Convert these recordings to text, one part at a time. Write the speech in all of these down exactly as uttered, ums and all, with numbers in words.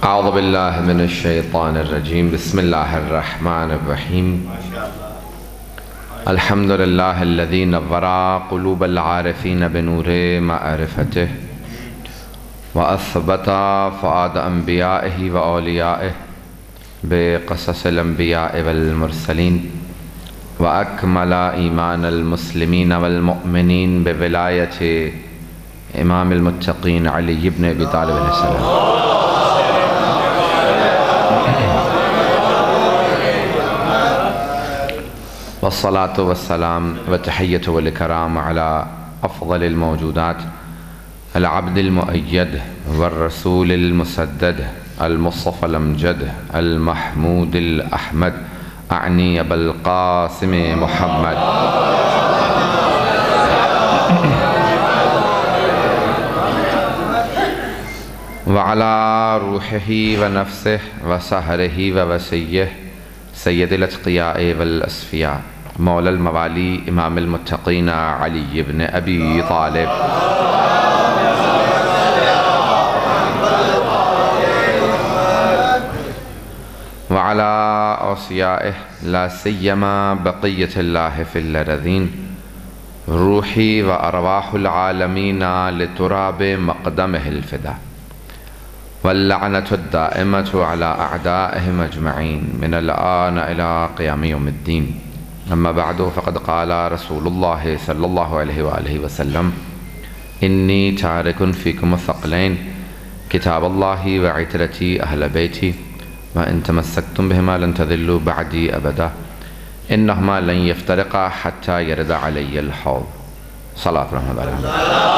اعوذ باللہ من الشیطان الرجیم بسم اللہ الرحمن الرحیم الحمد للہ الذی نور قلوب العارفین بنور معرفتہ واثبت فؤاد انبیائہ واولیائہ بقصص الانبیاء والمرسلین واکمل ایمان المسلمین والمؤمنین بولایت امام المتقین علی بن ابی طالب علیہ السلام. والصلاة والسلام والتحية والإكرام على أفضل الموجودات العبد المؤيد والرسول المسدد المصطفى الأمجد المحمود الأحمد أعني أبا القاسم محمد وعلى روحه ونفسه وسهره ووسيه سید الاتقیاء والاسفیاء مولا الموالی امام المتقین علی بن ابی طالب وعلى اوصیائه لا سیما بقیت اللہ فی الارضین روحی و ارواح العالمین لتراب مقدمہ الفدا واللعنة الدائمة على أعدائهم أجمعين من الآن إلى قيام يوم الدين. أما بعد فقد قال رسول الله صلى الله عليه وآله وسلم إني تارك فيكم الثقلين كتاب الله وعترتي أهل بيتي وإن تمسكتم بهما لن تذلوا بعدي أبدا إنهما لن يفترقا حتى يرد علي الحوض. صلاة رحمة الله.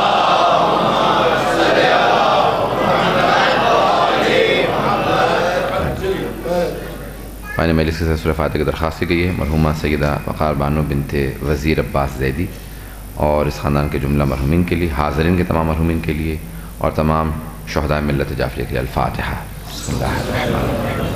میں نے مجلس سے سورہ فاتحہ کی درخواست کی گئی ہے مرحومہ سیدہ وقار بانو بنت وزیر عباس زیدی اور اس خاندان کے جملہ مرحومین کے لیے، حاضرین کے تمام مرحومین کے لیے اور تمام شہداء ملت جعفریہ کے لیے. الفاتحہ. بسم اللہ الرحمن الرحیم.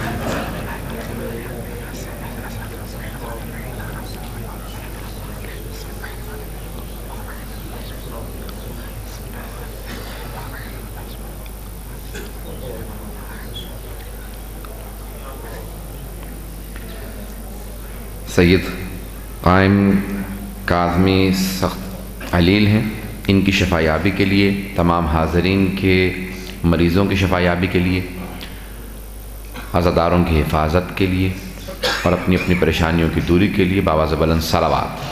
سید قائم کاظمی سخت علیل ہیں، ان کی شفا یابی کے لیے، تمام حاضرین کے مریضوں کی شفا یابی کے لیے، عزاداروں کی حفاظت کے لیے اور اپنی اپنی پریشانیوں کی دوری کے لیے بآواز بلند صلوات.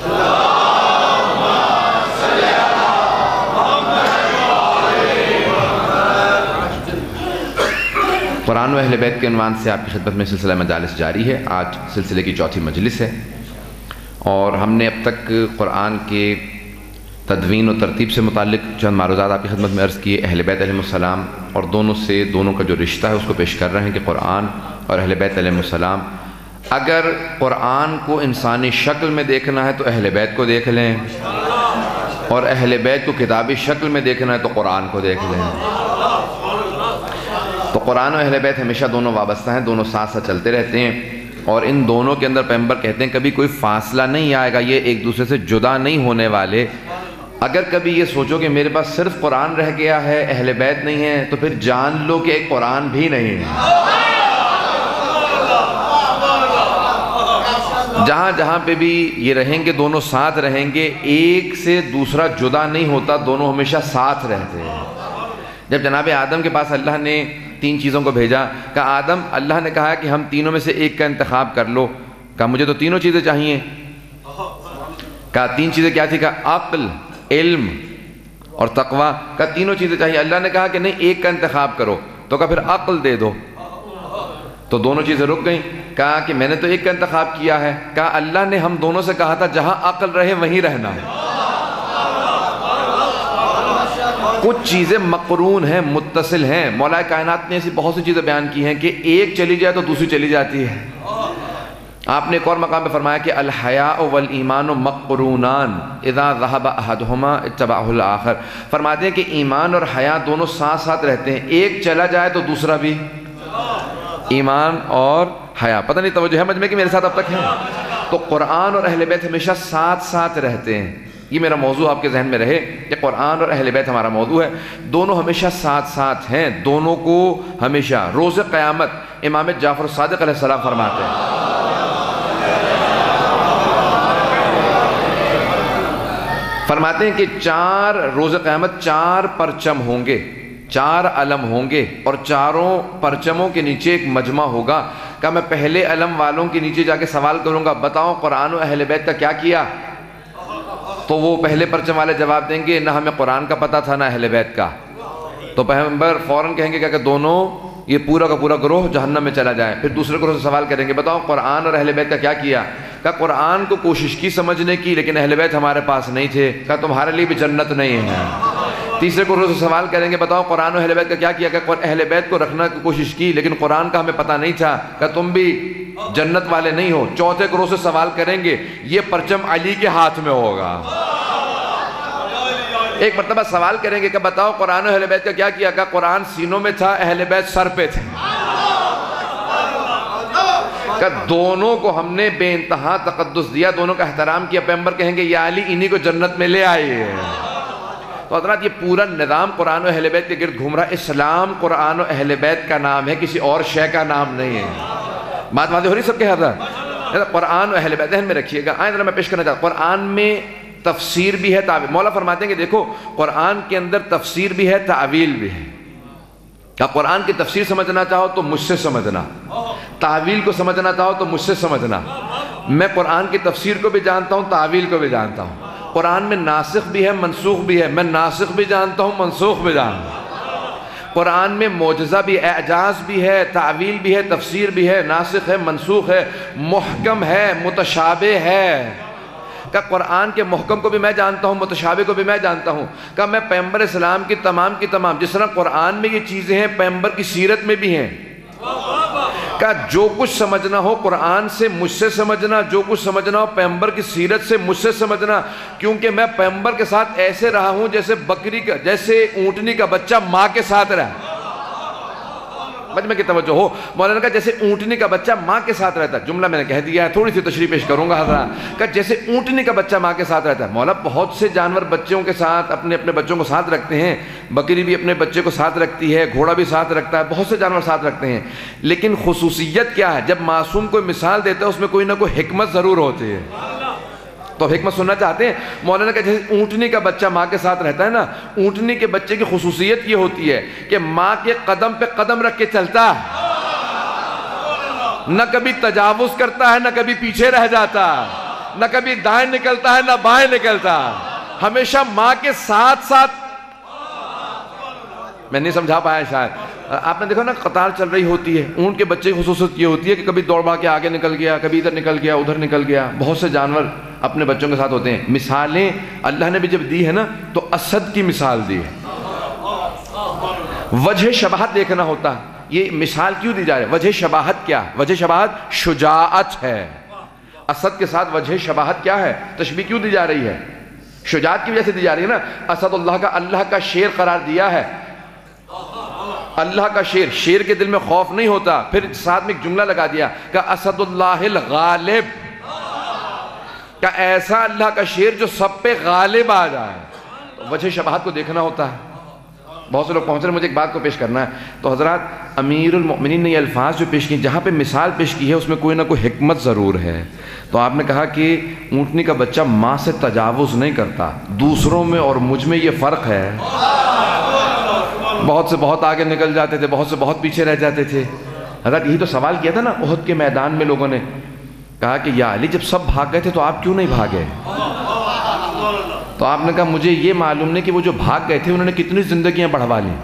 قرآن و اہل بیت کے عنوان سے آپ کی خدمت میں سلسلہ مجالس جاری ہے. آج سلسلے کی چوتھی مجلس ہے اور ہم نے اب تک قرآن کے تدوین و ترتیب سے متعلق چند معروضات آپ کی خدمت میں عرض کیے. اہل بیت علیہ السلام اور دونوں سے دونوں کا جو رشتہ ہے اس کو پیش کر رہے ہیں کہ قرآن اور اہل بیت علیہ السلام، اگر قرآن کو انسانی شکل میں دیکھنا ہے تو اہل بیت کو دیکھ لیں اور اہل بیت کو کتابی شکل میں دیکھنا ہے تو قرآن کو دیکھ لیں. تو قرآن و اہل بیت ہمیشہ دونوں وابستہ ہیں، دونوں ساتھ ساتھ چلتے رہتے ہیں اور ان دونوں کے اندر پیغمبر کہتے ہیں کبھی کوئی فاصلہ نہیں آئے گا، یہ ایک دوسرے سے جدا نہیں ہونے والے. اگر کبھی یہ سوچو کہ میرے پاس صرف قرآن رہ گیا ہے اہل بیت نہیں ہے تو پھر جان لو کہ ایک قرآن بھی نہیں ہے. جہاں جہاں پہ بھی یہ رہیں گے دونوں ساتھ رہیں گے، ایک سے دوسرا جدا نہیں ہوتا، دونوں ہمیشہ ساتھ رہتے ہیں. جب جناب آدم کے پاس اللہ نے تین چیزوں کو بھیجا، کہا آدم، اللہ نے کہا کہ ہم تینوں میں سے ایک کا انتخاب کر لو. کہا مجھے تو تینوں چیزیں چاہیے. کہا تین چیزیں کیا تھی؟ کہا عقل، علم اور تقوی. کہا تینوں چیزیں چاہیے. اللہ نے کہا کہ نہیں، ایک کا انتخاب کرو. تو کہا پھر عقل دے دو. تو دونوں چیزیں رک گئیں. کہا کہ میں نے تو ایک کا انتخاب کیا ہے. کہا اللہ نے ہم دونوں سے کہا تھا جہاں عقل رہے وہیں رہنا ہے. کچھ چیزیں مقرون ہیں، متصل ہیں. مولا کائنات نے ایسی بہت سی چیزیں بیان کی ہیں کہ ایک چلی جائے تو دوسری چلی جاتی ہے. آپ نے ایک اور مقام پہ فرمایا کہ الحیاء والایمان مقرونان اذا ذهب احدهما اتبعه الاخر. فرماتے ہیں کہ ایمان اور حیا دونوں ساتھ ساتھ رہتے ہیں، ایک چلا جائے تو دوسرا بھی. ایمان اور حیا، پتہ نہیں توجہ ہے مجھ میں کہ میرے ساتھ اب تک ہے. تو قرآن اور اہل بیت ہمیشہ ساتھ ساتھ رہتے ہیں. یہ میرا موضوع آپ کے ذہن میں رہے کہ قرآن اور اہل بیت ہمارا موضوع ہے. دونوں ہمیشہ ساتھ ساتھ ہیں، دونوں کو ہمیشہ. روز قیامت امام جعفر صادق علیہ السلام فرماتے ہیں فرماتے ہیں کہ چار روز قیامت چار پرچم ہوں گے، چار علم ہوں گے، اور چاروں پرچموں کے نیچے ایک مجمع ہوگا. کہ میں پہلے علم والوں کے نیچے جا کے سوال کروں گا بتاؤ قرآن و اہل بیت کا کیا کیا؟ تو وہ پہلے پرچم والے جواب دیں گے نہ ہمیں قرآن کا پتہ تھا نہ اہل بیت کا. تو پیغمبر فوراً کہیں گے کہ دونوں یہ پورا کا پورا گروہ جہنم میں چلا جائے. پھر دوسرے گروہ سے سوال کریں گے بتاؤ قرآن اور اہل بیت کا کیا کیا؟ کہ قرآن کو کوشش کی سمجھنے کی لیکن اہل بیت ہمارے پاس نہیں تھے. کہ تمہارے لیے بھی جنت نہیں ہے. تیسرے گروہ سے سوال کریں گے بتاؤ قرآن و اہل بیت کا کیا کیا؟ کہ اہل بیت کو رکھنا کی کوشش کی لیکن قرآن کا ہمیں پتہ نہیں تھا. کہ تم بھی جنت والے نہیں ہو. چوتھے گروہ سے سوال کریں گے یہ پرچم علی کے ہاتھ میں ہوگا. ایک مرتبہ سوال کریں گے کہ بتاؤ قرآن و اہل بیت کا کیا کیا؟ کہ قرآن سینوں میں تھا اہل بیت سر پہ تھے. کہ دونوں کو ہم نے بے انتہا تقدس دیا، دونوں کا احترام کیا. پیغمبر کہیں گے یا علی انہی کو جنت میں لے آئیے. تو حضرات یہ پورا نظام قرآن و اہل بیت کے گرد گھوم رہا ہے. اسلام قرآن و اہل بیت کا نام ہے، کسی اور شے کا نام نہیں ہے. بات واضح ہو رہی سب کے حضرات؟ قرآن و اہل بیت ذہن میں رکھیے گا. آئیں ذرا میں پیش کرنا چاہتا ہوں. قرآن میں تفسیر بھی ہے تعویل. مولا فرماتے ہیں کہ دیکھو قرآن کے اندر تفسیر بھی ہے تعویل بھی ہے. کہ قرآن کی تفسیر سمجھنا چاہو تو مجھ سے سمجھنا، تعویل کو سمجھنا چاہو تو مجھ سے سمجھنا. میں قرآن کی تفسیر کو بھی جانتا ہوں، تعویل کو بھی جانتا ہوں. قرآن میں ناسخ بھی ہے منسوخ بھی ہے، میں ناسخ بھی جانتا ہوں منسوخ بھی جانتا ہوں. قرآن میں معجزہ بھی، اعجاز بھی ہے، تعویل بھی ہے، تفسیر بھی ہے، ناسخ ہے منسوخ ہے، محکم ہے متشابہ ہے. کہ قرآن کے محکم کو بھی میں جانتا ہوں، متشابہ کو بھی میں جانتا ہوں. کہ میں پیغمبر اسلام کی تمام کی تمام جس طرح قرآن میں یہ چیزیں ہیں پیغمبر کی سیرت میں بھی ہیں. کہ جو کچھ سمجھنا ہو قرآن سے مجھ سے سمجھنا، جو کچھ سمجھنا ہو پیغمبر کی سیرت سے مجھ سے سمجھنا. کیونکہ میں پیغمبر کے ساتھ ایسے رہا ہوں جیسے بکری کا جیسے اونٹنی کا بچہ ماں کے ساتھ رہا. مجمع کی توجہ ہو. مولانا کہا جیسے اونٹنی کا بچہ ماں کے ساتھ رہتا ہے. جملہ میں نے کہہ دیا ہے، تھوڑی سی تشریح پیش کروں گا حضرات. کہ جیسے اونٹنی کا بچہ ماں کے ساتھ رہتا ہے. مولا بہت سے جانور بچوں کے ساتھ اپنے اپنے بچوں کو ساتھ رکھتے ہیں. بکری بھی اپنے بچے کو ساتھ رکھتی ہے، گھوڑا بھی ساتھ رکھتا ہے، بہت سے جانور ساتھ رکھتے ہیں. لیکن خصوصیت کیا ہے؟ جب معصوم کوئی مثال دیتا ہے اس میں کوئی نہ کوئی حکمت ضرور ہوتی ہے. تو حکمت سننا چاہتے ہیں؟ مولانا کہ جیسے اونٹنی کا بچہ ماں کے ساتھ رہتا ہے نا، اونٹنی کے بچے کی خصوصیت یہ ہوتی ہے کہ ماں کے قدم پہ قدم رکھ کے چلتا ہے، نہ کبھی تجاوز کرتا ہے نہ کبھی پیچھے رہ جاتا، نہ کبھی دائیں نکلتا ہے نہ بائیں نکلتا، ہمیشہ ماں کے ساتھ ساتھ. میں نہیں سمجھا پایا شاید. آپ نے دیکھا نا قطار چل رہی ہوتی ہے، اونٹ کے بچے کی خصوصیت یہ ہوتی ہے کہ کبھی دوڑ کے آگے نکل گیا، کبھی ادھر نکل گیا ادھر نکل گیا. بہت سے جانور اپنے بچوں کے ساتھ ہوتے ہیں. مثالیں اللہ نے بھی جب دی ہے نا تو اسد کی مثال دی ہے. وجہ شباہت دیکھنا ہوتا ہے. یہ مثال کیوں دی جا رہی ہے؟ وجہ شباہت کیا؟ وجہ شباہت شجاعت ہے. اسد کے ساتھ وجہ شباہت کیا ہے؟ تشبیہ کیوں دی جا رہی ہے؟ شجاعت کی وجہ سے دی جا رہی ہے نا. اسد اللہ کا اللہ کا شیر قرار دیا ہے. اللہ کا شیر، شیر کے دل میں خوف نہیں ہوتا. پھر ساتھ میں ایک جملہ لگا دیا کہ اسد اللہ الغالب، کہ ایسا اللہ کا شیر جو سب پہ غالب آ جائے. وجہ شباہت کو دیکھنا ہوتا ہے. بہت سے لوگ پہنچ رہے ہیں، مجھے ایک بات کو پیش کرنا ہے. تو حضرات امیر المؤمنین نے یہ الفاظ جو پیش کی، جہاں پہ مثال پیش کی ہے اس میں کوئی نہ کوئی حکمت ضرور ہے. تو آپ نے کہا کہ اونٹنی کا بچہ ماں سے تجاوز نہیں کرتا. دوسروں میں اور مجھ میں یہ فرق ہے. بہت سے بہت آگے نکل جاتے تھے، بہت سے بہت پیچھے رہ جاتے تھے. حضرت یہی تو سوال کیا تھا نا احد کے میدان میں. لوگوں نے کہا کہ یا علی جب سب بھاگ گئے تھے تو آپ کیوں نہیں بھاگے؟ تو آپ نے کہا مجھے یہ معلوم نہیں کہ وہ جو بھاگ گئے تھے انہوں نے کتنی زندگیاں بڑھوا لی.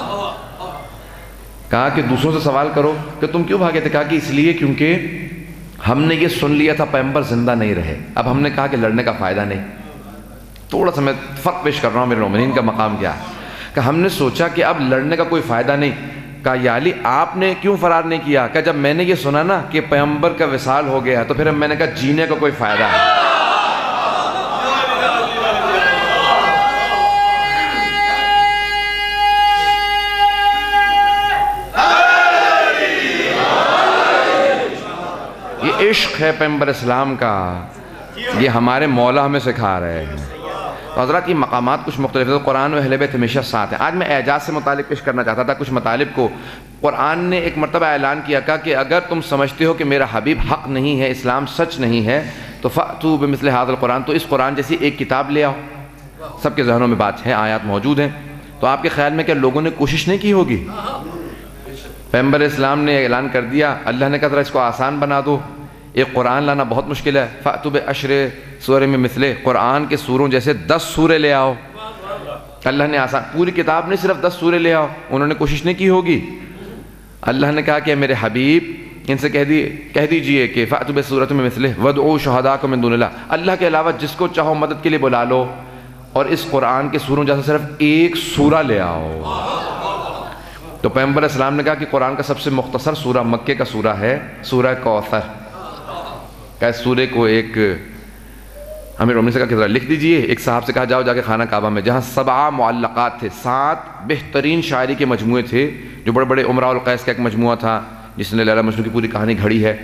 کہا کہ دوسروں سے سوال کرو کہ تم کیوں بھاگے تھے؟ کہا کہ اس لیے کیونکہ ہم نے یہ سن لیا تھا پیغمبر زندہ نہیں رہے. اب ہم نے کہا کہ لڑنے کا فائدہ نہیں. تھوڑا سا میں فرق پیش کر رہا ہوں. میرے مومنین کا مقام کیا ہے کہ ہم نے سوچا کہ اب لڑنے کا کوئی فائدہ نہیں. کہا یا علی آپ نے کیوں فرار نہیں کیا؟ کہ جب میں نے یہ سنا نا کہ پیغمبر کا وصال ہو گیا تو پھر میں نے کہا جینے کا کوئی فائدہ ہے. یہ عشق ہے پیغمبر اسلام کا. یہ ہمارے مولا ہمیں سکھا رہے ہیں. تو حضرات یہ مقامات کچھ مختلف ہیں، قرآن و اہل بیت ہمیشہ ساتھ ہیں۔ آج میں اعجاز سے متعلق پیش کرنا چاہتا تھا کچھ مطالب کو۔ قرآن نے ایک مرتبہ اعلان کیا کہا کہ اگر تم سمجھتے ہو کہ میرا حبیب حق نہیں ہے، اسلام سچ نہیں ہے، تو فَأْتُوا بِمِثْلِ هَذَا الْقُرْآنِ، تو اس قرآن جیسی ایک کتاب لے آؤ۔ سب کے ذہنوں میں بات ہے، آیات موجود ہیں، تو آپ کے خیال میں کیا لوگوں نے کوشش نہیں کی ہوگی؟ پیغمبر اسلام نے اعلان کر دیا، اللہ نے کہا ذرا اس کو آسان بنا دو، ایک قرآن لانا بہت مشکل ہے، فَأْتُوا بِعَشْرِ سورہ میں مثلے، قرآن کے سوروں جیسے دس سورے لے آؤ۔ اللہ نے آسان، پوری کتاب نہیں صرف دس سورے لے آؤ، انہوں نے کوشش نہیں کی ہوگی؟ اللہ نے کہا کہ میرے حبیب ان سے کہہ دی کہہ دیجئے کہ فَأْتُوا بِسُورَةٍ مِّن مِّثْلِهِ وَادْعُوا شُهَدَاءَكُم مِّن دُونِ اللَّهِ، اللہ کے علاوہ جس کو چاہو مدد کے لیے بلا لو، اور اس قرآن کے سوروں جیسا صرف ایک سورہ لے آؤ۔ تو پیغمبر اسلام نے کہا کہ قرآن کا سب سے مختصر سورہ مکے کا سورہ ہے سورہ کوثر۔ کہ اس سورے کو ایک امیر مومنین سے کہا کہ ذرا لکھ دیجئے، ایک صاحب سے کہا جاؤ جا کے خانہ کعبہ میں جہاں سبعہ معلقات تھے، سات بہترین شاعری کے مجموعے تھے، جو بڑے بڑے امراء القیس کا ایک مجموعہ تھا جس نے لیلا مجنون کی پوری کہانی گھڑی ہے،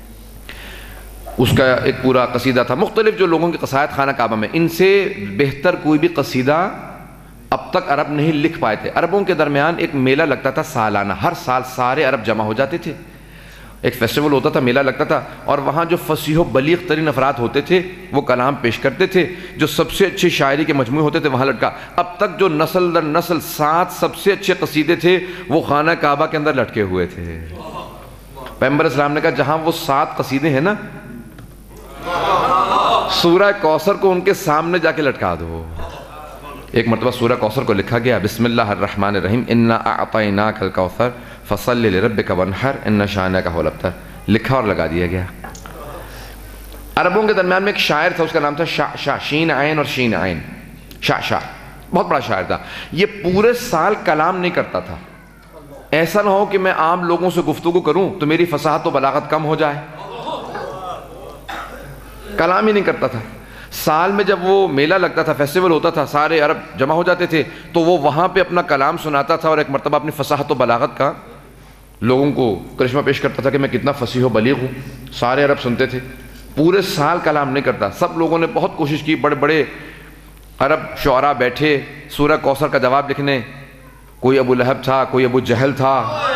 اس کا ایک پورا قصیدہ تھا، مختلف جو لوگوں کے قصائد خانہ کعبہ میں، ان سے بہتر کوئی بھی قصیدہ اب تک عرب نہیں لکھ پائے تھے۔ عربوں کے درمیان ایک میلہ لگتا تھا سالانہ، ہر سال سارے عرب جمع ہو جاتے تھے، ایک فیسٹیول ہوتا تھا، میلہ لگتا تھا، اور وہاں جو فصیح و بلیغ ترین افراد ہوتے تھے وہ کلام پیش کرتے تھے، جو سب سے اچھی شاعری کے مجموعے ہوتے تھے وہاں لٹکا۔ اب تک جو نسل در نسل سات سب سے اچھے قصیدے تھے وہ خانہ کعبہ کے اندر لٹکے ہوئے تھے۔ پیغمبر اسلام نے کہا جہاں وہ سات قصیدے ہیں نا، سورہ کوثر کو ان کے سامنے جا کے لٹکا دو۔ ایک مرتبہ سورہ کوثر کو لکھا گیا، بسم اللہ الرحمن الرحیم، انا اعطیناک الکوثر فصل لربک وانحر ان شانک هو الابتر، لکھا اور لگا دیا گیا۔ عربوں کے درمیان میں ایک شاعر تھا، اس کا نام تھا شعشع، شین عین اور شین عین، شعشع، بہت بڑا شاعر تھا۔ یہ پورے سال کلام نہیں کرتا تھا، ایسا نہ ہو کہ میں عام لوگوں سے گفتگو کروں تو میری فصاحت و بلاغت کم ہو جائے، کلام ہی نہیں کرتا تھا۔ سال میں جب وہ میلہ لگتا تھا، فیسٹیول ہوتا تھا، سارے عرب جمع ہو جاتے تھے، تو وہ وہاں پہ اپنا کلام سناتا تھا، اور ایک مرتبہ اپنی فصاحت و بلاغت کا لوگوں کو کرشمہ پیش کرتا تھا کہ میں کتنا فصیح و بلیغ ہوں۔ سارے عرب سنتے تھے، پورے سال کلام نہیں کرتا۔ سب لوگوں نے بہت کوشش کی، بڑے بڑے عرب شعراء بیٹھے سورہ کوثر کا جواب لکھنے، کوئی ابو لہب تھا، کوئی ابو جہل تھا،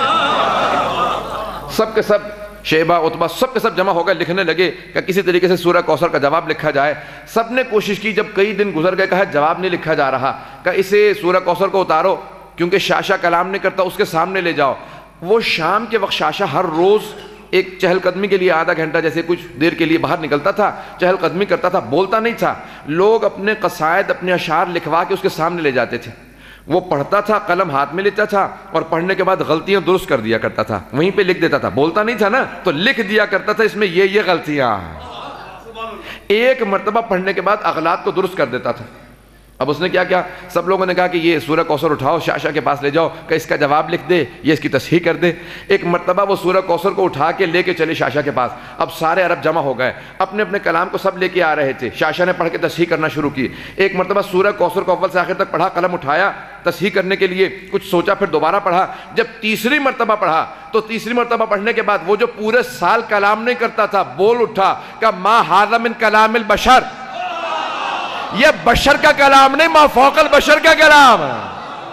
سب کے سب شیبہ عتبہ سب کے سب جمع ہو گئے، لکھنے لگے کہ کسی طریقے سے سورہ کوثر کا جواب لکھا جائے۔ سب نے کوشش کی، جب کئی دن گزر گئے کہا جواب نہیں لکھا جا رہا، کہ اسے سورہ کوثر کو اتارو، کیونکہ شعشع کلام نہیں کرتا، اس کے سامنے لے جاؤ۔ وہ شام کے وقت شعشع ہر روز ایک چہل قدمی کے لیے آدھا گھنٹہ جیسے کچھ دیر کے لیے باہر نکلتا تھا، چہل قدمی کرتا تھا، بولتا نہیں تھا۔ لوگ اپنے قصائد اپنے اشعار لکھوا کے اس کے سامنے لے جاتے تھے، وہ پڑھتا تھا، قلم ہاتھ میں لیتا تھا، اور پڑھنے کے بعد غلطیاں درست کر دیا کرتا تھا، وہیں پہ لکھ دیتا تھا، بولتا نہیں تھا نا تو لکھ دیا کرتا تھا اس میں یہ یہ غلطیاں ہیں۔ ایک مرتبہ پڑھنے کے بعد اغلاط کو درست کر دیتا تھا۔ اب اس نے کیا کیا، سب لوگوں نے کہا کہ یہ سورہ کوثر اٹھاؤ، شعشع کے پاس لے جاؤ کہ اس کا جواب لکھ دے، یہ اس کی تصحیح کر دے۔ ایک مرتبہ وہ سورہ کوثر کو اٹھا کے لے کے چلے شعشع کے پاس۔ اب سارے عرب جمع ہو گئے، اپنے اپنے کلام کو سب لے کے آ رہے تھے، شعشع نے پڑھ کے تصحیح کرنا شروع کی۔ ایک مرتبہ سورہ کوثر کو اول سے آخر تک پڑھا، قلم اٹھایا تصحیح کرنے کے لیے، کچھ سوچا، پھر دوبارہ پڑھا۔ جب تیسری مرتبہ پڑھا تو تیسری مرتبہ پڑھنے کے بعد وہ جو پورے سال کلام نہیں کرتا تھا بول اٹھا کہ ما ھذا من کلام البشر، یہ بشر کا کلام نہیں، ما فوق البشر کا کلام ہے۔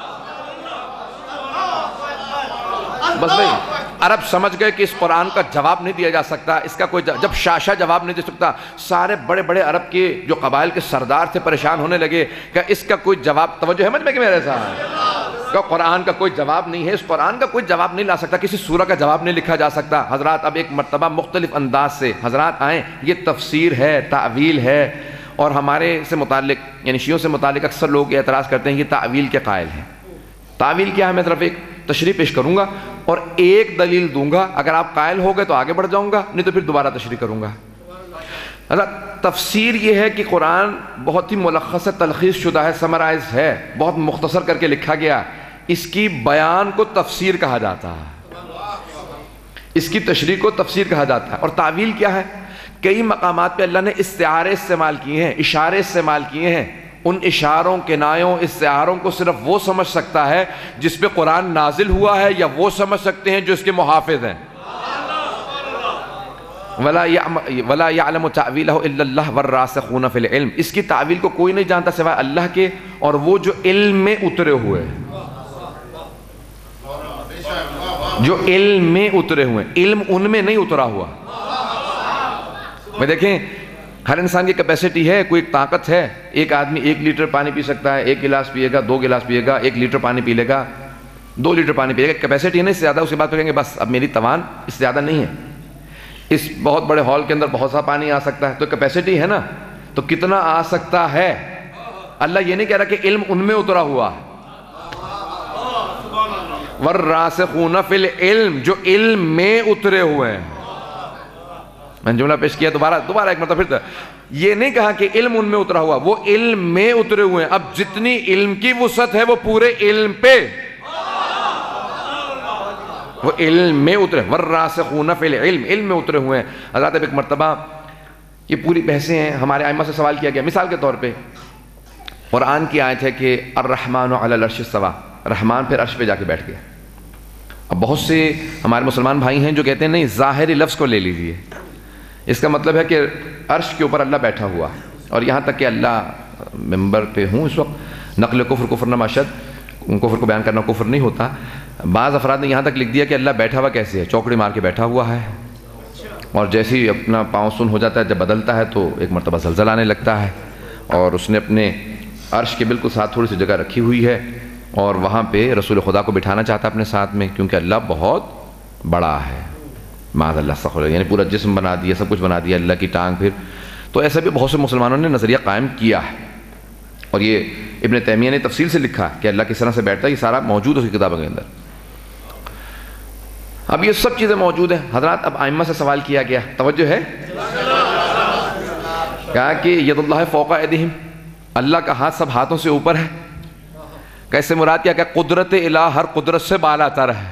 بس بھئی عرب سمجھ گئے کہ اس قرآن کا جواب نہیں دیا جا سکتا، اس کا کوئی جب شعشع جواب نہیں دے سکتا، سارے بڑے بڑے عرب کے جو قبائل کے سردار تھے پریشان ہونے لگے کہ اس کا کوئی جواب، توجہ ہے مجھ میں کہ میرے ساتھ، کہ قرآن کا کوئی جواب نہیں ہے، اس قرآن کا کوئی جواب نہیں لا سکتا، کسی سورہ کا جواب نہیں لکھا جا سکتا۔ حضرات اب ایک مرتبہ مختلف انداز سے حضرات آئیں، یہ تفسیر ہے، تعویل ہے، اور ہمارے سے متعلق یعنی شیعوں سے متعلق اکثر لوگ اعتراض کرتے ہیں یہ تعویل کے قائل ہیں۔ تعویل کیا ہے، میں طرف ایک تشریح پیش کروں گا اور ایک دلیل دوں گا، اگر آپ قائل ہو گئے تو آگے بڑھ جاؤں گا، نہیں تو پھر دوبارہ تشریح کروں گا۔ حضرت تفسیر یہ ہے کہ قرآن بہت ہی ملخص ہے، تلخیص شدہ ہے، سمرائز ہے، بہت مختصر کر کے لکھا گیا، اس کی بیان کو تفسیر کہا جاتا ہے، اس کی تشریح کو تفسیر کہا جاتا ہے۔ اور تعویل کیا ہے، کئی مقامات پہ اللہ نے استعارے استعمال کیے ہیں، اشارے استعمال کیے ہیں، ان اشاروں کنایوں استعاروں کو صرف وہ سمجھ سکتا ہے جس پہ قرآن نازل ہوا ہے، یا وہ سمجھ سکتے ہیں جو اس کے محافظ ہیں۔ ولا ولا یعلم تأویلہ الا اللہ والراسخون فی العلم، اس کی تعویل کو کوئی نہیں جانتا سوائے اللہ کے اور وہ جو علم میں اترے ہوئے ہیں، جو علم میں اترے ہوئے ہیں، علم ان میں نہیں اترا ہوا۔ میں دیکھیں ہر انسان کی کیپیسٹی ہے، کوئی طاقت ہے، ایک آدمی ایک لیٹر پانی پی سکتا ہے، ایک گلاس پیے گا، دو گلاس پیے گا، ایک لیٹر پانی پی لے گا، دو لیٹر پانی پیے گا، کیپیسٹی ہے نہیں اس سے زیادہ، اس کے بعد کہیں گے بس اب میری توان اس سے زیادہ نہیں ہے۔ اس بہت بڑے ہال کے اندر بہت سا پانی آ سکتا ہے، تو کیپیسٹی ہے نا، تو کتنا آ سکتا ہے؟ اللہ یہ نہیں کہہ رہا کہ علم ان میں اترا ہوا، والراسخون فی العلم، جو علم میں اترے ہوئے ہیں۔ میں نے جملہ پیش کیا دوبارہ دوبارہ ایک مرتبہ پھر، یہ نہیں کہا کہ علم ان میں اترا ہوا، وہ علم میں اترے ہوئے ہیں۔ اب جتنی علم کی وسعت ہے وہ پورے علم پہ، وہ علم میں اترے، والراسخون فی العلم، علم میں اترے ہوئے ہیں۔ حضرات اب ایک مرتبہ یہ پوری بحثیں ہیں، ہمارے ائمہ سے سوال کیا گیا، مثال کے طور پہ قرآن کی آیت ہے کہ الرحمن علی العرش استویٰ، رحمان پھر عرش پہ جا کے بیٹھ گیا۔ اب بہت سے ہمارے مسلمان بھائی ہیں جو کہتے ہیں نہیں ظاہری لفظ کو لے لیجئے، اس کا مطلب ہے کہ عرش کے اوپر اللہ بیٹھا ہوا، اور یہاں تک کہ اللہ ممبر پہ ہوں اس وقت، نقل کفر کفر نہ مشد، کفر کو بیان کرنا کفر نہیں ہوتا۔ بعض افراد نے یہاں تک لکھ دیا کہ اللہ بیٹھا ہوا کیسے ہے، چوکڑی مار کے بیٹھا ہوا ہے، اور جیسے ہی اپنا پاؤں سن ہو جاتا ہے، جب بدلتا ہے تو ایک مرتبہ زلزلہ آنے لگتا ہے، اور اس نے اپنے عرش کے بالکل ساتھ تھوڑی سی جگہ رکھی ہوئی ہے، اور وہاں پہ رسول خدا کو بٹھانا چاہتا ہے اپنے ساتھ میں، کیونکہ اللہ بہت بڑا ہے، معاذ اللہ استغفر اللہ، یعنی پورا جسم بنا دیا، سب کچھ بنا دیا، اللہ کی ٹانگ پھر۔ تو ایسا بھی بہت سے مسلمانوں نے نظریہ قائم کیا ہے، اور یہ ابن تیمیہ نے تفصیل سے لکھا کہ اللہ کس طرح سے بیٹھتا ہے، یہ سارا موجود ہے اس کی کتابوں کے اندر۔ اب یہ سب چیزیں موجود ہیں حضرات۔ اب ائمہ سے سوال کیا گیا، توجہ ہے، کہا کہ ید اللہ فوق ایدیہم، اللہ کا ہاتھ سب ہاتھوں سے اوپر ہے۔ کیسے مراد کیا کہ قدرت الہ ہر قدرت سے بالا تر ہے۔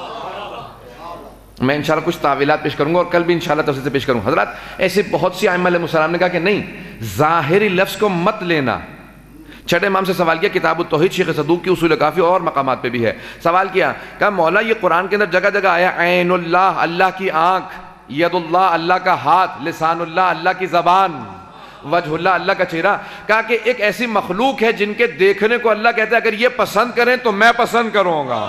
میں انشاءاللہ کچھ تعویلات پیش کروں گا، اور کل بھی انشاءاللہ تفصیل سے پیش کروں گا۔ حضرات ایسے بہت سی ائمہ علیہ السلام نے کہا کہ نہیں، ظاہری لفظ کو مت لینا۔ چھٹے امام سے سوال کیا، کتاب التوحید شیخ صدوق کی اصول کافی اور مقامات پہ بھی ہے، سوال کیا، کہا مولا یہ قرآن کے اندر جگہ جگہ آیا عین اللہ، اللہ کی آنکھ، ید اللہ، اللہ کا ہاتھ، لسان اللہ، اللہ کی زبان، وجہ اللہ، اللہ کا چہرہ۔ کہا کہ ایک ایسی مخلوق ہے جن کے دیکھنے کو اللہ کہتا ہے اگر یہ پسند کریں تو میں پسند کروں گا۔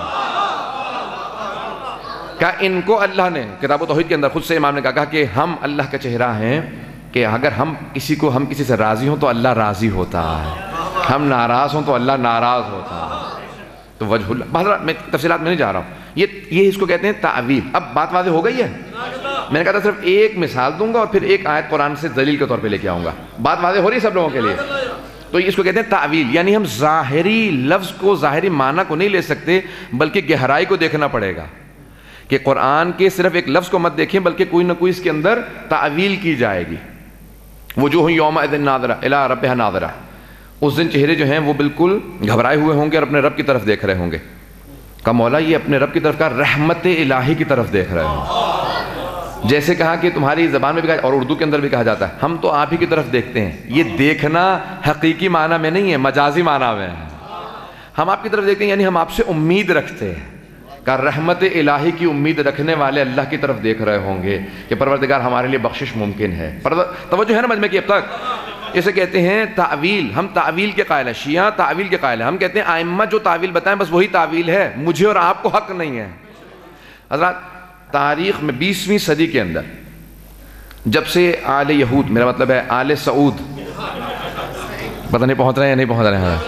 کہا ان کو اللہ نے کتاب التوحید کے اندر خود سے امام نے کہا کہ ہم اللہ کا چہرہ ہیں، کہ اگر ہم کسی کو ہم کسی سے راضی ہوں تو اللہ راضی ہوتا ہے، ہم ناراض ہوں تو اللہ ناراض ہوتا ہے۔ تو وجہ اللہ، حضرات میں تفصیلات میں نہیں جا رہا ہوں، یہ یہ اس کو کہتے ہیں تعویل۔ اب بات واضح ہو گئی ہے؟ میں نے کہا تھا صرف ایک مثال دوں گا اور پھر ایک آیت قرآن سے دلیل کے طور پہ لے کے آؤں گا، بات واضح ہو رہی ہے سب لوگوں کے لیے؟ تو اس کو کہتے ہیں تعویل، یعنی ہم ظاہری لفظ کو، ظاہری معنی کو نہیں لے سکتے، بلکہ گہرائی کو دیکھنا پڑے گا، کہ قرآن کے صرف ایک لفظ کو مت دیکھیں بلکہ کوئی نہ کوئی اس کے اندر تعویل کی جائے گی۔ وجوہ یومئذ ناظرہ الی ربہا ناظرہ، اس دن چہرے جو ہیں وہ بالکل گھبرائے ہوئے ہوں گے اور اپنے رب کی طرف دیکھ رہے ہوں گے۔ کہ مولا یہ اپنے رب کی طرف کا رحمت الہی کی طرف دیکھ رہے ہوں، جیسے کہا کہ تمہاری زبان میں بھی کہا اور اردو کے اندر بھی کہا جاتا ہے ہم تو آپ ہی کی طرف دیکھتے ہیں۔ یہ دیکھنا حقیقی معنی میں نہیں ہے، مجازی معنی میں ہے۔ ہم آپ کی طرف دیکھتے ہیں یعنی ہم آپ سے امید رکھتے ہیں، کہ رحمت الہی کی امید رکھنے والے اللہ کی طرف دیکھ رہے ہوں گے کہ پروردگار ہمارے لیے بخشش ممکن ہے۔ توجہ ہے نا مجمع کی اب تک؟ اسے کہتے ہیں تعویل۔ ہم تعویل کے قائل ہیں، شیعہ تعویل کے قائل ہیں۔ ہم کہتے ہیں ائمہ جو تعویل بتائیں بس وہی تعویل ہے، مجھے اور آپ کو حق نہیں ہے۔ حضرات تاریخ میں بیسویں صدی کے اندر جب سے آل یہود، میرا مطلب ہے آل سعود، پتہ نہیں پہنچ رہے ہیں یا نہیں پہنچ رہے ہیں،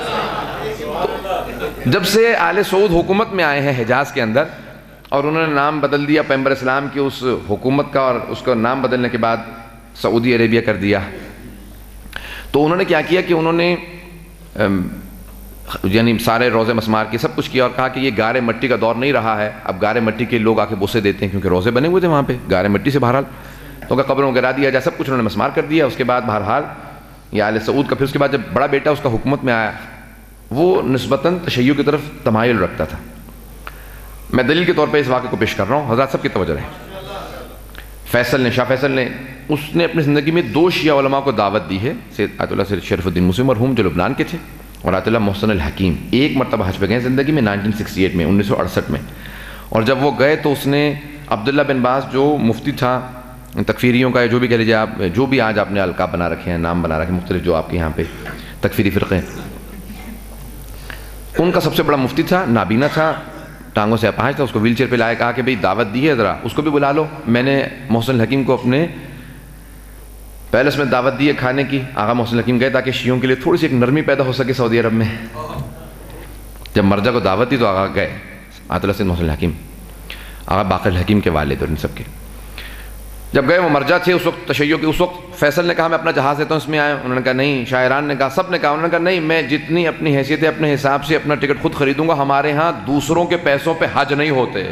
جب سے آل سعود حکومت میں آئے ہیں حجاز کے اندر، اور انہوں نے نام بدل دیا پیغمبر اسلام کی اس حکومت کا، اور اس کا نام بدلنے کے بعد سعودی عربیہ کر دیا، تو انہوں نے کیا کیا کہ انہوں نے یعنی سارے روزے مسمار کی سب کچھ کیا، اور کہا کہ یہ گارے مٹی کا دور نہیں رہا ہے، اب گارے مٹی کے لوگ آ کے بوسے دیتے ہیں، کیونکہ روزے بنے ہوئے تھے وہاں پہ گارے مٹی سے، بہرحال تو کہ قبروں گرا دیا جائے، سب کچھ انہوں نے مسمار کر دیا۔ اس کے بعد بہرحال یہ آل سعود کا پھر اس کے بعد جب بڑا بیٹا اس کا حکومت میں آیا، وہ نسبتاً تشیع کی طرف تمائل رکھتا تھا۔ میں دلیل کے طور پہ اس واقعے کو پیش کر رہا ہوں، حضرات سب کی توجہ رہے۔ فیصل نے، شاہ فیصل نے، اس نے اپنی زندگی میں دو شیعہ علماء کو دعوت دی ہے، سید آیت اللہ سید شریف الدین مسلم مرحوم جو لبنان کے تھے، اور آیت اللہ محسن الحکیم، ایک مرتبہ حج پہ گئے زندگی میں نائنٹین سکسٹی ایٹ میں، انیس سو اڑسٹھ میں، اور جب وہ گئے تو اس نے عبداللہ بن باز جو مفتی تھا تکفیریوں کا جو بھی کہہ لیجیے آپ، جو بھی آج آپ نے القاب بنا رکھے ہیں، نام بنا رکھے ہیں مختلف جو آپ کے یہاں پہ تکفیری فرقے، ان کا سب سے بڑا مفتی تھا، نابینا تھا، ٹانگوں سے اپاہج تھا، اس کو ویل چیئر پہ لائے، کہا کہ بھئی دعوت دی ہے ذرا اس کو بھی بلا لو۔ میں نے محسن الحکیم کو اپنے پیلس میں دعوت دی ہے کھانے کی، آغا محسن الحکیم گئے تاکہ شیعوں کے لیے تھوڑی سی ایک نرمی پیدا ہو سکے سعودی عرب میں۔ جب مرجع کو دعوت دی تو آغا گئے، آیت اللہ سید محسن الحکیم، آغا باقر الحکیم کے والد اور ان سب کے۔ جب گئے وہ مرجع تھے اس وقت تشیع کے، اس وقت فیصل نے کہا میں اپنا جہاز دیتا ہوں اس میں آئے، انہوں نے کہا نہیں، شاعران نے کہا، سب نے کہا، انہوں نے کہا نہیں، میں جتنی اپنی حیثیت ہے اپنے حساب سے اپنا ٹکٹ خود خریدوں گا، ہمارے ہاں دوسروں کے پیسوں پہ حج نہیں ہوتے۔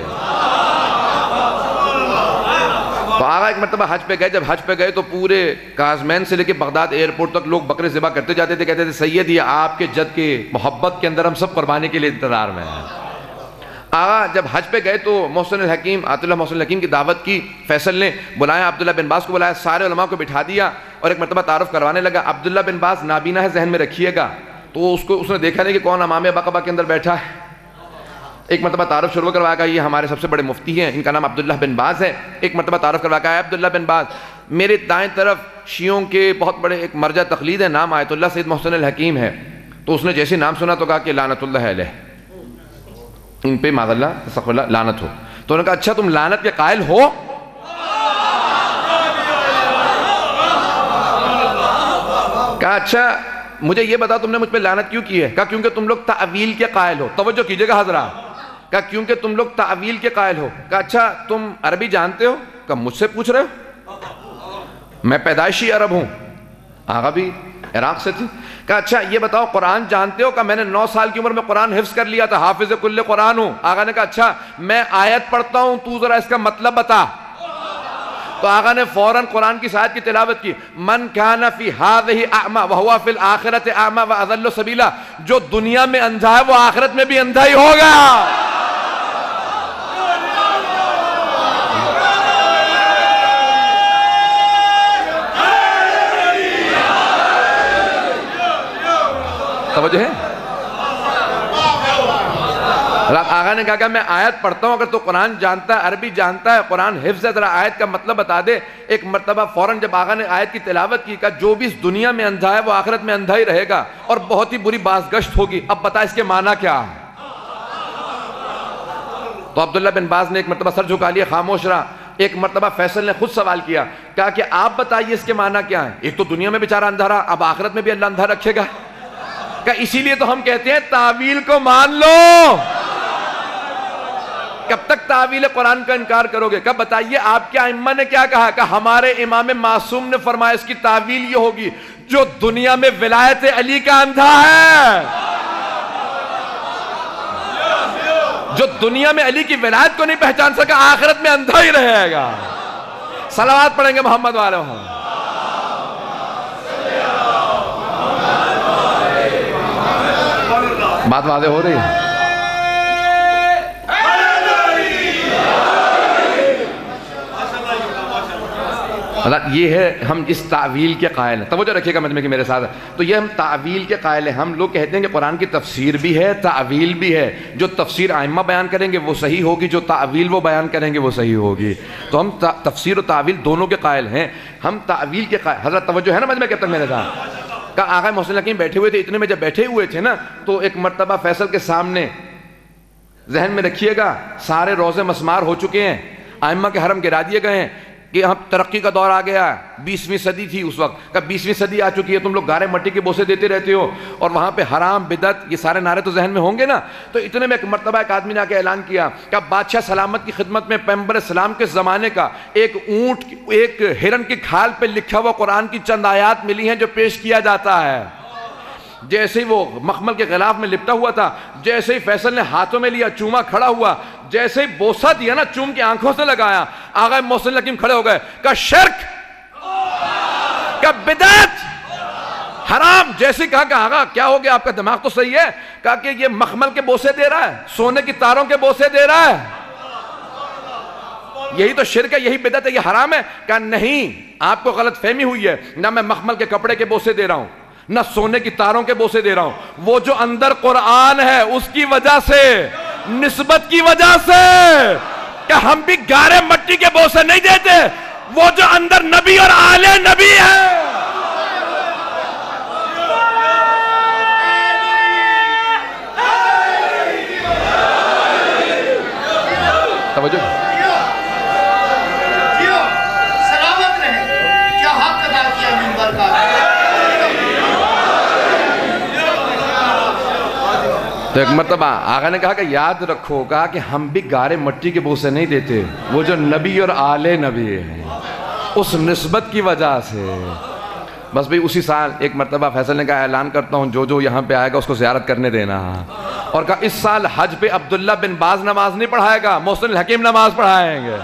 تو آغا ایک مرتبہ حج پہ گئے، جب حج پہ گئے تو پورے کازمین سے لے کے بغداد ایئرپورٹ تک لوگ بکرے ذبح کرتے جاتے تھے، کہتے تھے سید یہ آپ کے جد کے محبت کے اندر ہم سب قربانی کے لیے انتظار میں ہیں۔ آغا جب حج پہ گئے تو محسن الحکیم، آیت اللہ محسن الحکیم کی دعوت کی، فیصل نے بلایا، عبداللہ بن باز کو بلایا، سارے علماء کو بٹھا دیا اور ایک مرتبہ تعارف کروانے لگا۔ عبداللہ بن باز نابینا ہے، ذہن میں رکھیے گا، تو اس کو اس نے دیکھا نہیں کہ کون امام بقبہ کے اندر بیٹھا ہے۔ ایک مرتبہ تعارف شروع کروایا کہ یہ ہمارے سب سے بڑے مفتی ہیں، ان کا نام عبداللہ بن باز ہے۔ ایک مرتبہ تعارف کروایا کہ عبداللہ بن باز، میرے دائیں طرف شیعوں کے بہت بڑے ایک مرجع تقلید ہے، نام آیت اللہ سید محسن الحکیم ہے۔ تو اس نے جیسے نام سنا تو کہا کہ لعنت اللہ علیہ، ان پہ معاذ اللہ استغفر اللہ لعنت ہو۔ تو انہوں نے کہا اچھا تم لعنت کے قائل ہو؟ کہا اچھا مجھے یہ بتا تم نے مجھ پہ لعنت کیوں کی ہے؟ کہا کیونکہ تم لوگ تعویل کے قائل ہو۔ توجہ کیجئے گا حضرات، کہا کیونکہ تم لوگ تعویل کے قائل ہو۔ کہا اچھا تم عربی جانتے ہو؟ کہا مجھ سے پوچھ رہے ہو؟ میں پیدائشی عرب ہوں، آغا بھی عراق سے تھی۔ کہا اچھا یہ بتاؤ قرآن جانتے ہو؟ کہ میں نے نو سال کی عمر میں قرآن حفظ کر لیا تھا، حافظ کل قرآن ہوں۔ آغا نے کہا اچھا میں آیت پڑھتا ہوں، تو ذرا اس کا مطلب بتا۔ تو آغا نے فوراً قرآن کی آیت کی تلاوت کی، من کان فی ہذہ اعمی وہو فی الآخرۃ اعمی واضل سبیلا، جو دنیا میں اندھا ہے وہ آخرت میں بھی اندھا ہی ہوگا۔ توجہ ہے؟ آغا نے کہا کہ میں آیت پڑھتا ہوں، اگر تو قرآن جانتا ہے، عربی جانتا ہے، قرآن حفظ ہے، ذرا آیت کا مطلب بتا دے۔ ایک مرتبہ فوراً جب آغا نے آیت کی تلاوت کی، کہا جو بھی اس دنیا میں اندھا ہے وہ آخرت میں اندھا ہی رہے گا اور بہت ہی بری بازگشت ہوگی۔ اب بتا اس کے معنی کیا ہے؟ تو عبداللہ بن باز نے ایک مرتبہ سر جھکا لیا، خاموش رہا۔ ایک مرتبہ فیصل نے خود سوال کیا، کہا کہ آپ بتائیے اس کے معنی کیا ہے؟ ایک تو دنیا میں بیچارہ اندھا رہا، اب آخرت میں بھی اللہ اندھا رکھے گا؟ کہ اسی لیے تو ہم کہتے ہیں تعویل کو مان لو۔ کب تک تعویل قرآن کا انکار کرو گے؟ کب بتائیے آپ کے ائمہ نے کیا کہا؟ کہ ہمارے امام معصوم نے فرمایا اس کی تعویل یہ ہوگی، جو دنیا میں ولایت علی کا اندھا ہے، جو دنیا میں علی کی ولایت کو نہیں پہچان سکا، آخرت میں اندھا ہی رہے گا۔ صلوات پڑھیں گے محمد والے محمد۔ بات واضح ہو رہی ہے؟ یہ ہے ہم اس تعویل کے قائل ہیں۔ توجہ رکھیے گا مجمع کی میرے ساتھ، تو یہ ہم تعویل کے قائل ہیں۔ ہم لوگ کہتے ہیں کہ قرآن کی تفسیر بھی ہے، تعویل بھی ہے۔ جو تفسیر ائمہ بیان کریں گے وہ صحیح ہوگی، جو تعویل وہ بیان کریں گے وہ صحیح ہوگی۔ تو ہم تفسیر و تعویل دونوں کے قائل ہیں۔ ہم تعویل کے قائل، حضرت توجہ ہے نا مجمع کے تک میرے ساتھ؟ کہ آقا محسن الحکیم بیٹھے ہوئے تھے، اتنے میں جب بیٹھے ہوئے تھے نا تو ایک مرتبہ فیصل کے سامنے، ذہن میں رکھیے گا، سارے روزے مسمار ہو چکے ہیں، ائمہ کے حرم گرا دیے گئے ہیں کہ ہم ترقی کا دور آ گیا ہے، بیسویں صدی تھی اس وقت، کہ بیسویں صدی آ چکی ہے، تم لوگ گارے مٹی کے بوسے دیتے رہتے ہو اور وہاں پہ حرام بدعت یہ سارے نعرے تو ذہن میں ہوں گے نا۔ تو اتنے میں ایک مرتبہ ایک آدمی نے آ کے اعلان کیا کہ بادشاہ سلامت کی خدمت میں پیغمبر اسلام کے زمانے کا ایک اونٹ ایک ہرن کی کھال پہ لکھا ہوا قرآن کی چند آیات ملی ہیں جو پیش کیا جاتا ہے۔ جیسے ہی وہ مخمل کے غلاف میں لپٹا ہوا تھا، جیسے ہی فیصل نے ہاتھوں میں لیا، چوما کھڑا ہوا، جیسے ہی بوسہ دیا نا، چوم کے آنکھوں سے لگایا، آغا محسن الحکیم کھڑے ہو گئے، کہ شرک، کہ بدعت، حرام۔ جیسے کہا کہ آغا کیا ہو گیا، آپ کا دماغ تو صحیح ہے؟ کہا کہ یہ مخمل کے بوسے دے رہا ہے، سونے کی تاروں کے بوسے دے رہا ہے، یہی تو شرک ہے، یہی بدعت ہے، یہ حرام ہے۔ کہا نہیں، آپ کو غلط فہمی ہوئی ہے، نہ میں مخمل کے کپڑے کے بوسے دے رہا ہوں، نہ سونے کی تاروں کے بوسے دے رہا ہوں، وہ جو اندر قرآن ہے اس کی وجہ سے، نسبت کی وجہ سے، کہ ہم بھی گارے مٹی کے بوسے نہیں دیتے، وہ جو اندر نبی اور آل نبی ہے. توجہ سلامت رہے. کیا حق ادا کیا منبر کا. تو ایک مرتبہ آقا نے کہا کہ یاد رکھو گا کہ ہم بھی گارے مٹی کے بوسے نہیں دیتے. وہ جو نبی اور آل نبی ہیں اس نسبت کی وجہ سے. بس بھئی اسی سال ایک مرتبہ فیصل نے کہا اعلان کرتا ہوں جو جو یہاں پہ آئے گا اس کو زیارت کرنے دینا. اور کہا اس سال حج پہ عبداللہ بن باز نماز نہیں پڑھائے گا, محسن الحکیم نماز پڑھائیں گے.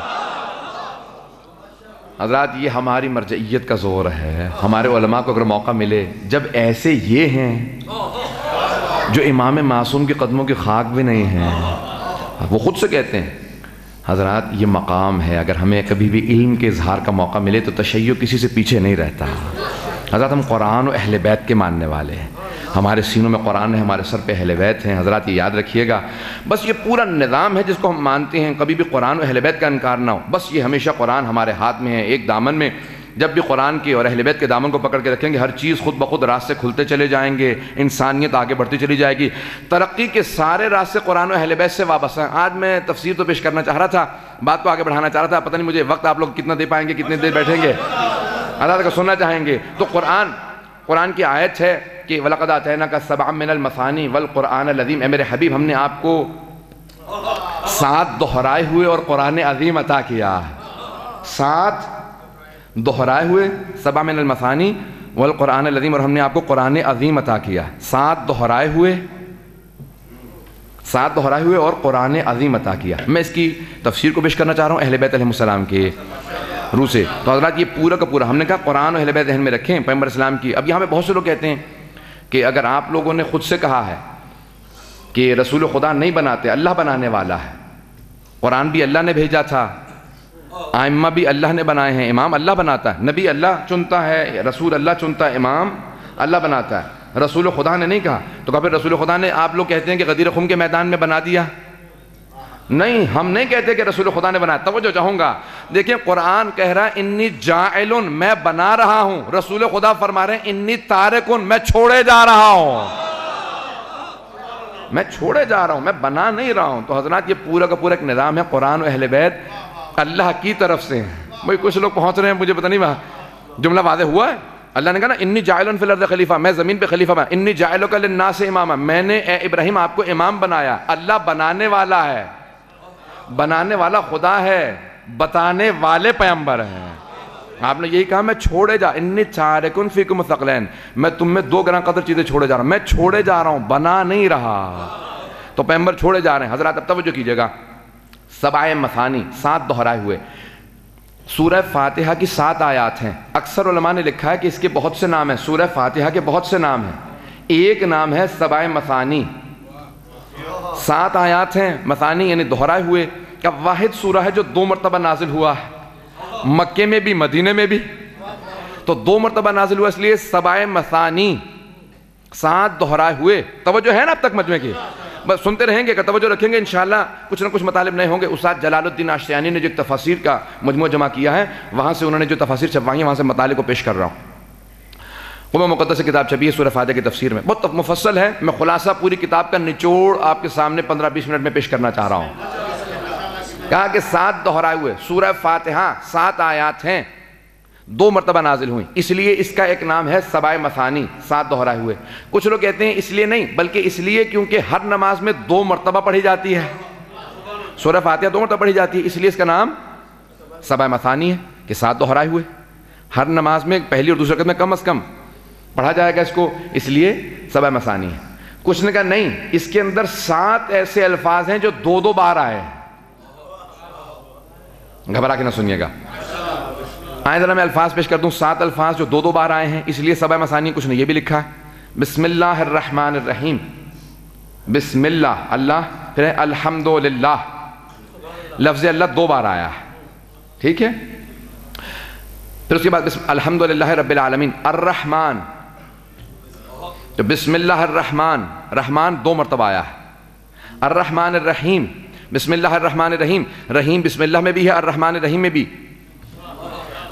حضرات یہ ہماری مرجعیت کا زور ہے. ہمارے علماء کو اگر موقع ملے, جب ایسے یہ ہیں جو امام معصوم کے قدموں کی خاک بھی نہیں ہیں, وہ خود سے کہتے ہیں حضرات یہ مقام ہے, اگر ہمیں کبھی بھی علم کے اظہار کا موقع ملے تو تشیع کسی سے پیچھے نہیں رہتا. حضرات ہم قرآن و اہل بیت کے ماننے والے ہیں, ہمارے سینوں میں قرآن ہے, ہمارے سر پہ اہل بیت ہیں. حضرات یہ یاد رکھیے گا, بس یہ پورا نظام ہے جس کو ہم مانتے ہیں, کبھی بھی قرآن و اہل بیت کا انکار نہ ہو. بس یہ ہمیشہ قرآن ہمارے ہاتھ میں ہے, ایک دامن میں. جب بھی قرآن کی اور اہل بیت کے دامن کو پکڑ کے رکھیں گے, ہر چیز خود بخود راستے کھلتے چلے جائیں گے, انسانیت آگے بڑھتی چلی جائے گی. ترقی کے سارے راستے قرآن و اہل بیت سے وابستہ ہیں. آج میں تفسیر تو پیش کرنا چاہ رہا تھا, بات کو آگے بڑھانا چاہ رہا تھا, پتہ نہیں مجھے وقت آپ لوگ کتنا دے پائیں گے, کتنے دیر بیٹھیں گے, اللہ کا سننا چاہیں گے. تو قرآن قرآن کی آیت ہے کہ وَلَقَدْ آتَيْنَاكَ سَبْعًا مِنَ الْمَثَانِي وَالْقُرْآنَ الْعَظِيمَ. اے میرے حبیب ہم نے آپ کو سات دہرائے ہوئے اور قرآن عظیم عطا کیا. سات دہرائے ہوئے, سبع من المثانی والقرآن العظیم, اور ہم نے آپ کو قرآن عظیم عطا کیا. سات دہرائے ہوئے سات دہرائے ہوئے اور قرآن عظیم عطا کیا. میں اس کی تفسیر کو پیش کرنا چاہ رہا ہوں اہل بیت علیہ السلام کے روح سے. تو حضرات یہ پورا کا پورا ہم نے کہا قرآن و اہل بیت ذہن میں رکھیں, پیغمبر اسلام کی. اب یہاں پہ بہت سے لوگ کہتے ہیں کہ اگر آپ لوگوں نے خود سے کہا ہے کہ رسول خدا نہیں بناتے, اللہ بنانے والا ہے, قرآن بھی اللہ نے بھیجا تھا, آئمہ بھی اللہ نے بنائے ہیں, امام اللہ بناتا ہے, نبی اللہ چنتا ہے, رسول اللہ چنتا ہے, امام اللہ بناتا ہے, رسول خدا نے نہیں کہا. تو کہا پھر رسول خدا نے, آپ لوگ کہتے ہیں کہ غدیر خم کے میدان میں بنا دیا. نہیں, ہم نہیں کہتے کہ رسول خدا نے بنایا. توجہ چاہوں گا, دیکھیں قرآن کہہ رہا ہے انی جاعلن, میں بنا رہا ہوں. رسول خدا فرما رہے ہیں انی تارکن, میں چھوڑے جا رہا ہوں. میں چھوڑے جا رہا ہوں, میں بنا نہیں رہا ہوں. تو حضرات یہ پورا کا پورا ایک نظام ہے قرآن و اہل بیت اللہ کی طرف سے. بھئی کچھ لوگ پہنچ رہے ہیں, مجھے پتہ نہیں وہاں جملہ واضح ہوا ہے. اللہ نے کہا نا انی جاعلن فی الارض خلیفہ, میں زمین پہ خلیفہ بنا. انی جاعلک للناس اماما, میں نے اے ابراہیم آپ کو امام بنایا. اللہ بنانے والا ہے, بنانے والا خدا ہے, بتانے والے پیغمبر ہیں. آپ نے یہی کہا میں چھوڑے جا, انی تارکن فیکم ثقلین, میں تم میں دو گراں قدر چیزیں چھوڑے جا رہا ہوں. میں چھوڑے جا رہا ہوں, بنا نہیں رہا. تو پیغمبر چھوڑے جا رہے ہیں. حضرات اب توجہ کیجئے گا, سبع مثانی, سات دہرائے ہوئے. سورہ فاتحہ کی سات آیات ہیں. اکثر علماء نے لکھا ہے کہ اس کے بہت سے نام ہیں, سورہ فاتحہ کے بہت سے نام ہیں. ایک نام ہے سبع مثانی, سات آیات ہیں. مثانی یعنی دہرائے ہوئے کا واحد سورہ ہے جو دو مرتبہ نازل ہوا ہے, مکے میں بھی مدینے میں بھی. تو دو مرتبہ نازل ہوا اس لیے سبع مثانی, سات دہرائے ہوئے. توجہ ہے نا اب تک مجمع کی؟ بس سنتے رہیں گے, کہ توجہ رکھیں گے انشاءاللہ کچھ نہ کچھ مطالب نئے ہوں گے. استاد جلال الدین آشتیانی نے جو تفاسیر کا مجموعہ جمع کیا ہے, وہاں سے انہوں نے جو تفاسیر چھپوائی ہیں وہاں سے مطالب کو پیش کر رہا ہوں. قرآن مقدس کتاب چھپی ہے سورہ فاتحہ کی تفسیر میں, بہت مفصل ہے. میں خلاصہ پوری کتاب کا نچوڑ آپ کے سامنے پندرہ بیس منٹ میں پیش کرنا چاہ رہا ہوں. کہا کہ سات دہرائے ہوئے, سورہ فاتحہ سات آیات ہیں, دو مرتبہ نازل ہوئی, اس لیے اس کا ایک نام ہے سبع مثانی, سات دہرائے ہوئے. کچھ لوگ کہتے ہیں اس لیے نہیں, بلکہ اس لیے کیونکہ ہر نماز میں دو مرتبہ پڑھی جاتی ہے. سورہ فاتحہ دو مرتبہ پڑھی جاتی ہے, اس لیے اس کا نام سبع مثانی ہے, کہ سات دہرائے ہوئے. ہر نماز میں پہلی اور دوسری رکعت میں کم از کم پڑھا جائے گا اس کو, اس لیے سبع مثانی ہے. کچھ نے کہا نہیں, اس کے اندر سات ایسے الفاظ ہیں جو دو دو بار آئے ہیں. گھبرا کے نہ سنیے گا, آئیں ذرا میں الفاظ پیش کر دوں. سات الفاظ جو دو دو بار آئے ہیں, اس لیے سبع مثانی. کچھ نے یہ بھی لکھا ہے بسم اللہ الرحمن الرحیم, بسم اللہ اللہ, پھر الحمدللہ, لفظ اللہ دو بار آیا ہے, ٹھیک ہے. پھر اس کے بعد الحمدللہ رب العالمین, الرحمن, تو بسم اللہ الرحمن, رحمان دو مرتبہ آیا ہے. الرحمن الرحیم, بسم اللہ الرحمن الرحیم, رحیم بسم اللہ میں بھی ہے, الرحمن الرحیم میں بھی.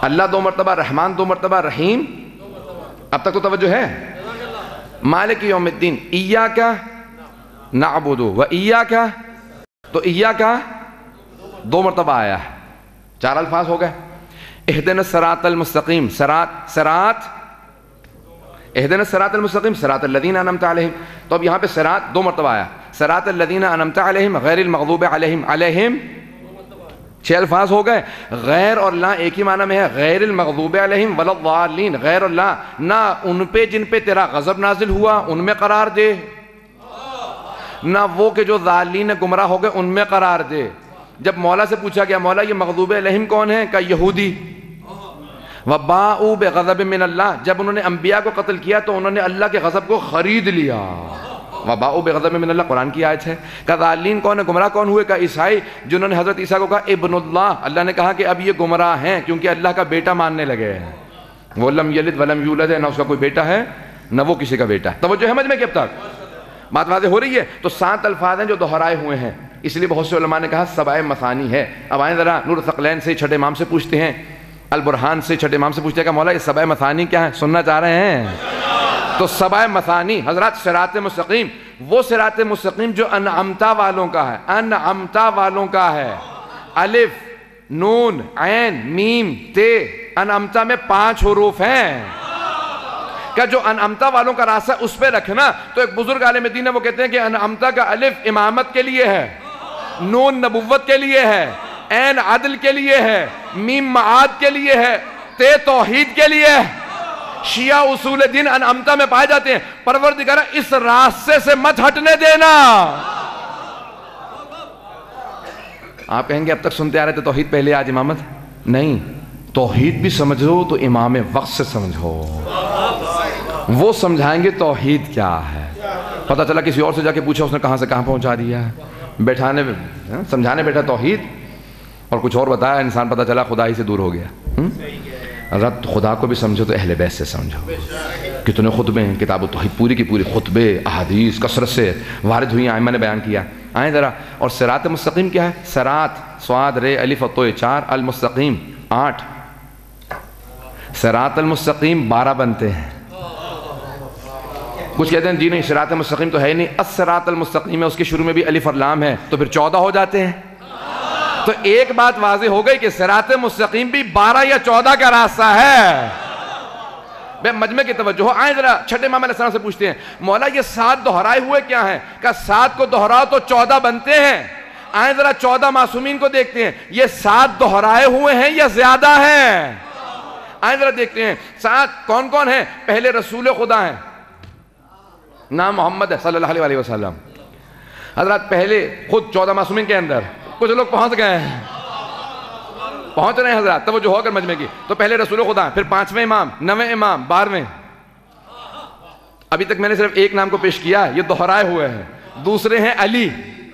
اللہ دو مرتبہ، رحمان دو مرتبہ، رحیم اب تک تو توجہ ہے. مالک یوم الدین، ایاک نعبد و ایاک، تو ایاک دو مرتبہ آیا ہے، چار الفاظ ہو گئے. اہدنا الصراط المستقیم، صراط صراط اہدنا الصراط المستقیم صراط الذین انعمت علیہم، تو اب یہاں پہ صراط دو مرتبہ آیا، صراط الذین انعمت علیہم غیر المغضوب علیہم، علیہم چھ الفاظ ہو گئے. غیر اور لا ایک ہی معنی میں ہے، غیر المغضوب علیہم ولا الضالین، غیر اور لا نہ ان پہ جن پہ تیرا غضب نازل ہوا ان میں قرار دے، نہ وہ کہ جو ضالین گمراہ ہو گئے ان میں قرار دے. جب مولا سے پوچھا گیا مولا یہ مغضوب علیہم کون ہے؟ کہا یہودی. وَبَاءُوا بِغَضَبٍ مِّنَ اللَّهِ، جب انہوں نے انبیاء کو قتل کیا تو انہوں نے اللہ کے غضب کو خرید لیا. وَبَاءُوا بِغَضَبٍ مِّنَ اللَّهِ قرآن کی آیت ہے. کہا ضالین کون ہے، گمراہ کون ہوئے؟ کہا عیسائی، جنہوں نے حضرت عیسیٰ کو کہا ابن اللہ. اللہ نے کہا کہ اب یہ گمراہ ہیں کیونکہ اللہ کا بیٹا ماننے لگے ہیں. وہ لم یلد ولم یولد ہے، نہ اس کا کوئی بیٹا ہے نہ وہ کسی کا بیٹا ہے. توجہ ہے مجھ میں کہ اب تک بات واضح ہو رہی ہے؟ تو سات الفاظ ہیں جو دہرائے ہوئے ہیں، اس لیے بہت سے علماء نے کہا سبع مثانی ہے. اب آئیں ذرا نور الثقلین سے چھٹے امام سے پوچھتے ہیں، البرہان سے چھٹے امام سے پوچھتے ہیں کہ مولا یہ سبع مثانی کیا ہے، سننا چاہ رہے ہیں؟ تو سبع مثانی حضرات صراط مستقیم، وہ صراط مستقیم جو انعمتا والوں کا ہے، انعمتا والوں کا ہے. الف نون عین میم تے، انعمتا میں پانچ حروف ہیں. کہ جو انعمتا والوں کا راستہ اس پہ رکھنا. تو ایک بزرگ عالم دین ہے وہ کہتے ہیں کہ انعمتا کا الف امامت کے لیے ہے، نون نبوت کے لیے ہے، عین عدل کے لیے ہے، میم معاد کے لیے ہے، تے توحید کے لیے ہے. شیعہ اصول دین انعمتا میں پائے جاتے ہیں. پروردگارہ اس راستے سے مت ہٹنے دینا. آپ کہیں گے اب تک سنتے آ رہے تھے توحید پہلے آج امامت نہیں. توحید بھی سمجھو تو امام وقت سے سمجھو، وہ سمجھائیں گے توحید کیا ہے. پتہ چلا کسی اور سے جا کے پوچھا اس نے کہاں سے کہاں پہنچا دیا ہے. بیٹھانے سمجھانے بیٹھا توحید اور کچھ اور بتایا، انسان پتہ چلا خدا ہی سے دور ہو گیا. رب خدا کو بھی سمجھو تو اہل بیت سے سمجھو. کتنے خطبے ہیں، کتاب التوحید پوری کی پوری خطبے احادیث کثرت سے وارد ہوئی ہیں، ائمہ نے بیان کیا. آئیں ذرا. اور صراط مستقیم کیا ہے؟ صراط صاد رے الف تو چار، المستقیم آٹھ. صراط المستقیم بارہ بنتے ہیں. کچھ کہتے ہیں جی نہیں صراط مستقیم تو ہے نہیں، الصراط المستقیم ہے، اس کے شروع میں بھی الف اور لام ہے تو پھر چودہ ہو جاتے ہیں. تو ایک بات واضح ہو گئی کہ صراط مستقیم بھی بارہ یا چودہ کا راستہ ہے. بے مجمع کی توجہ. آئیں ذرا چھٹے امام علیہ السلام سے پوچھتے ہیں مولا یہ سات دہرائے ہوئے کیا ہیں؟ کہ سات کو دہراؤ تو چودہ بنتے ہیں. آئیں ذرا چودہ معصومین کو دیکھتے ہیں، یہ سات دہرائے ہوئے ہیں یا زیادہ ہیں؟ آئیں ذرا دیکھتے ہیں سات کون کون ہیں. پہلے رسول خدا ہیں، نام محمد ہے صلی اللہ علیہ وسلم. حضرات پہلے خود چودہ معصومین کے اندر کچھ لوگ پہنچ گئے ہیں، پہنچ رہے ہیں حضرات. توجہ ہو کر مجمع کی. تو پہلے رسول خدا، پھر پانچویں امام، نویں امام، بارہویں. ابھی تک میں نے صرف ایک نام کو پیش کیا، یہ دہرائے ہوئے ہیں. دوسرے ہیں علی،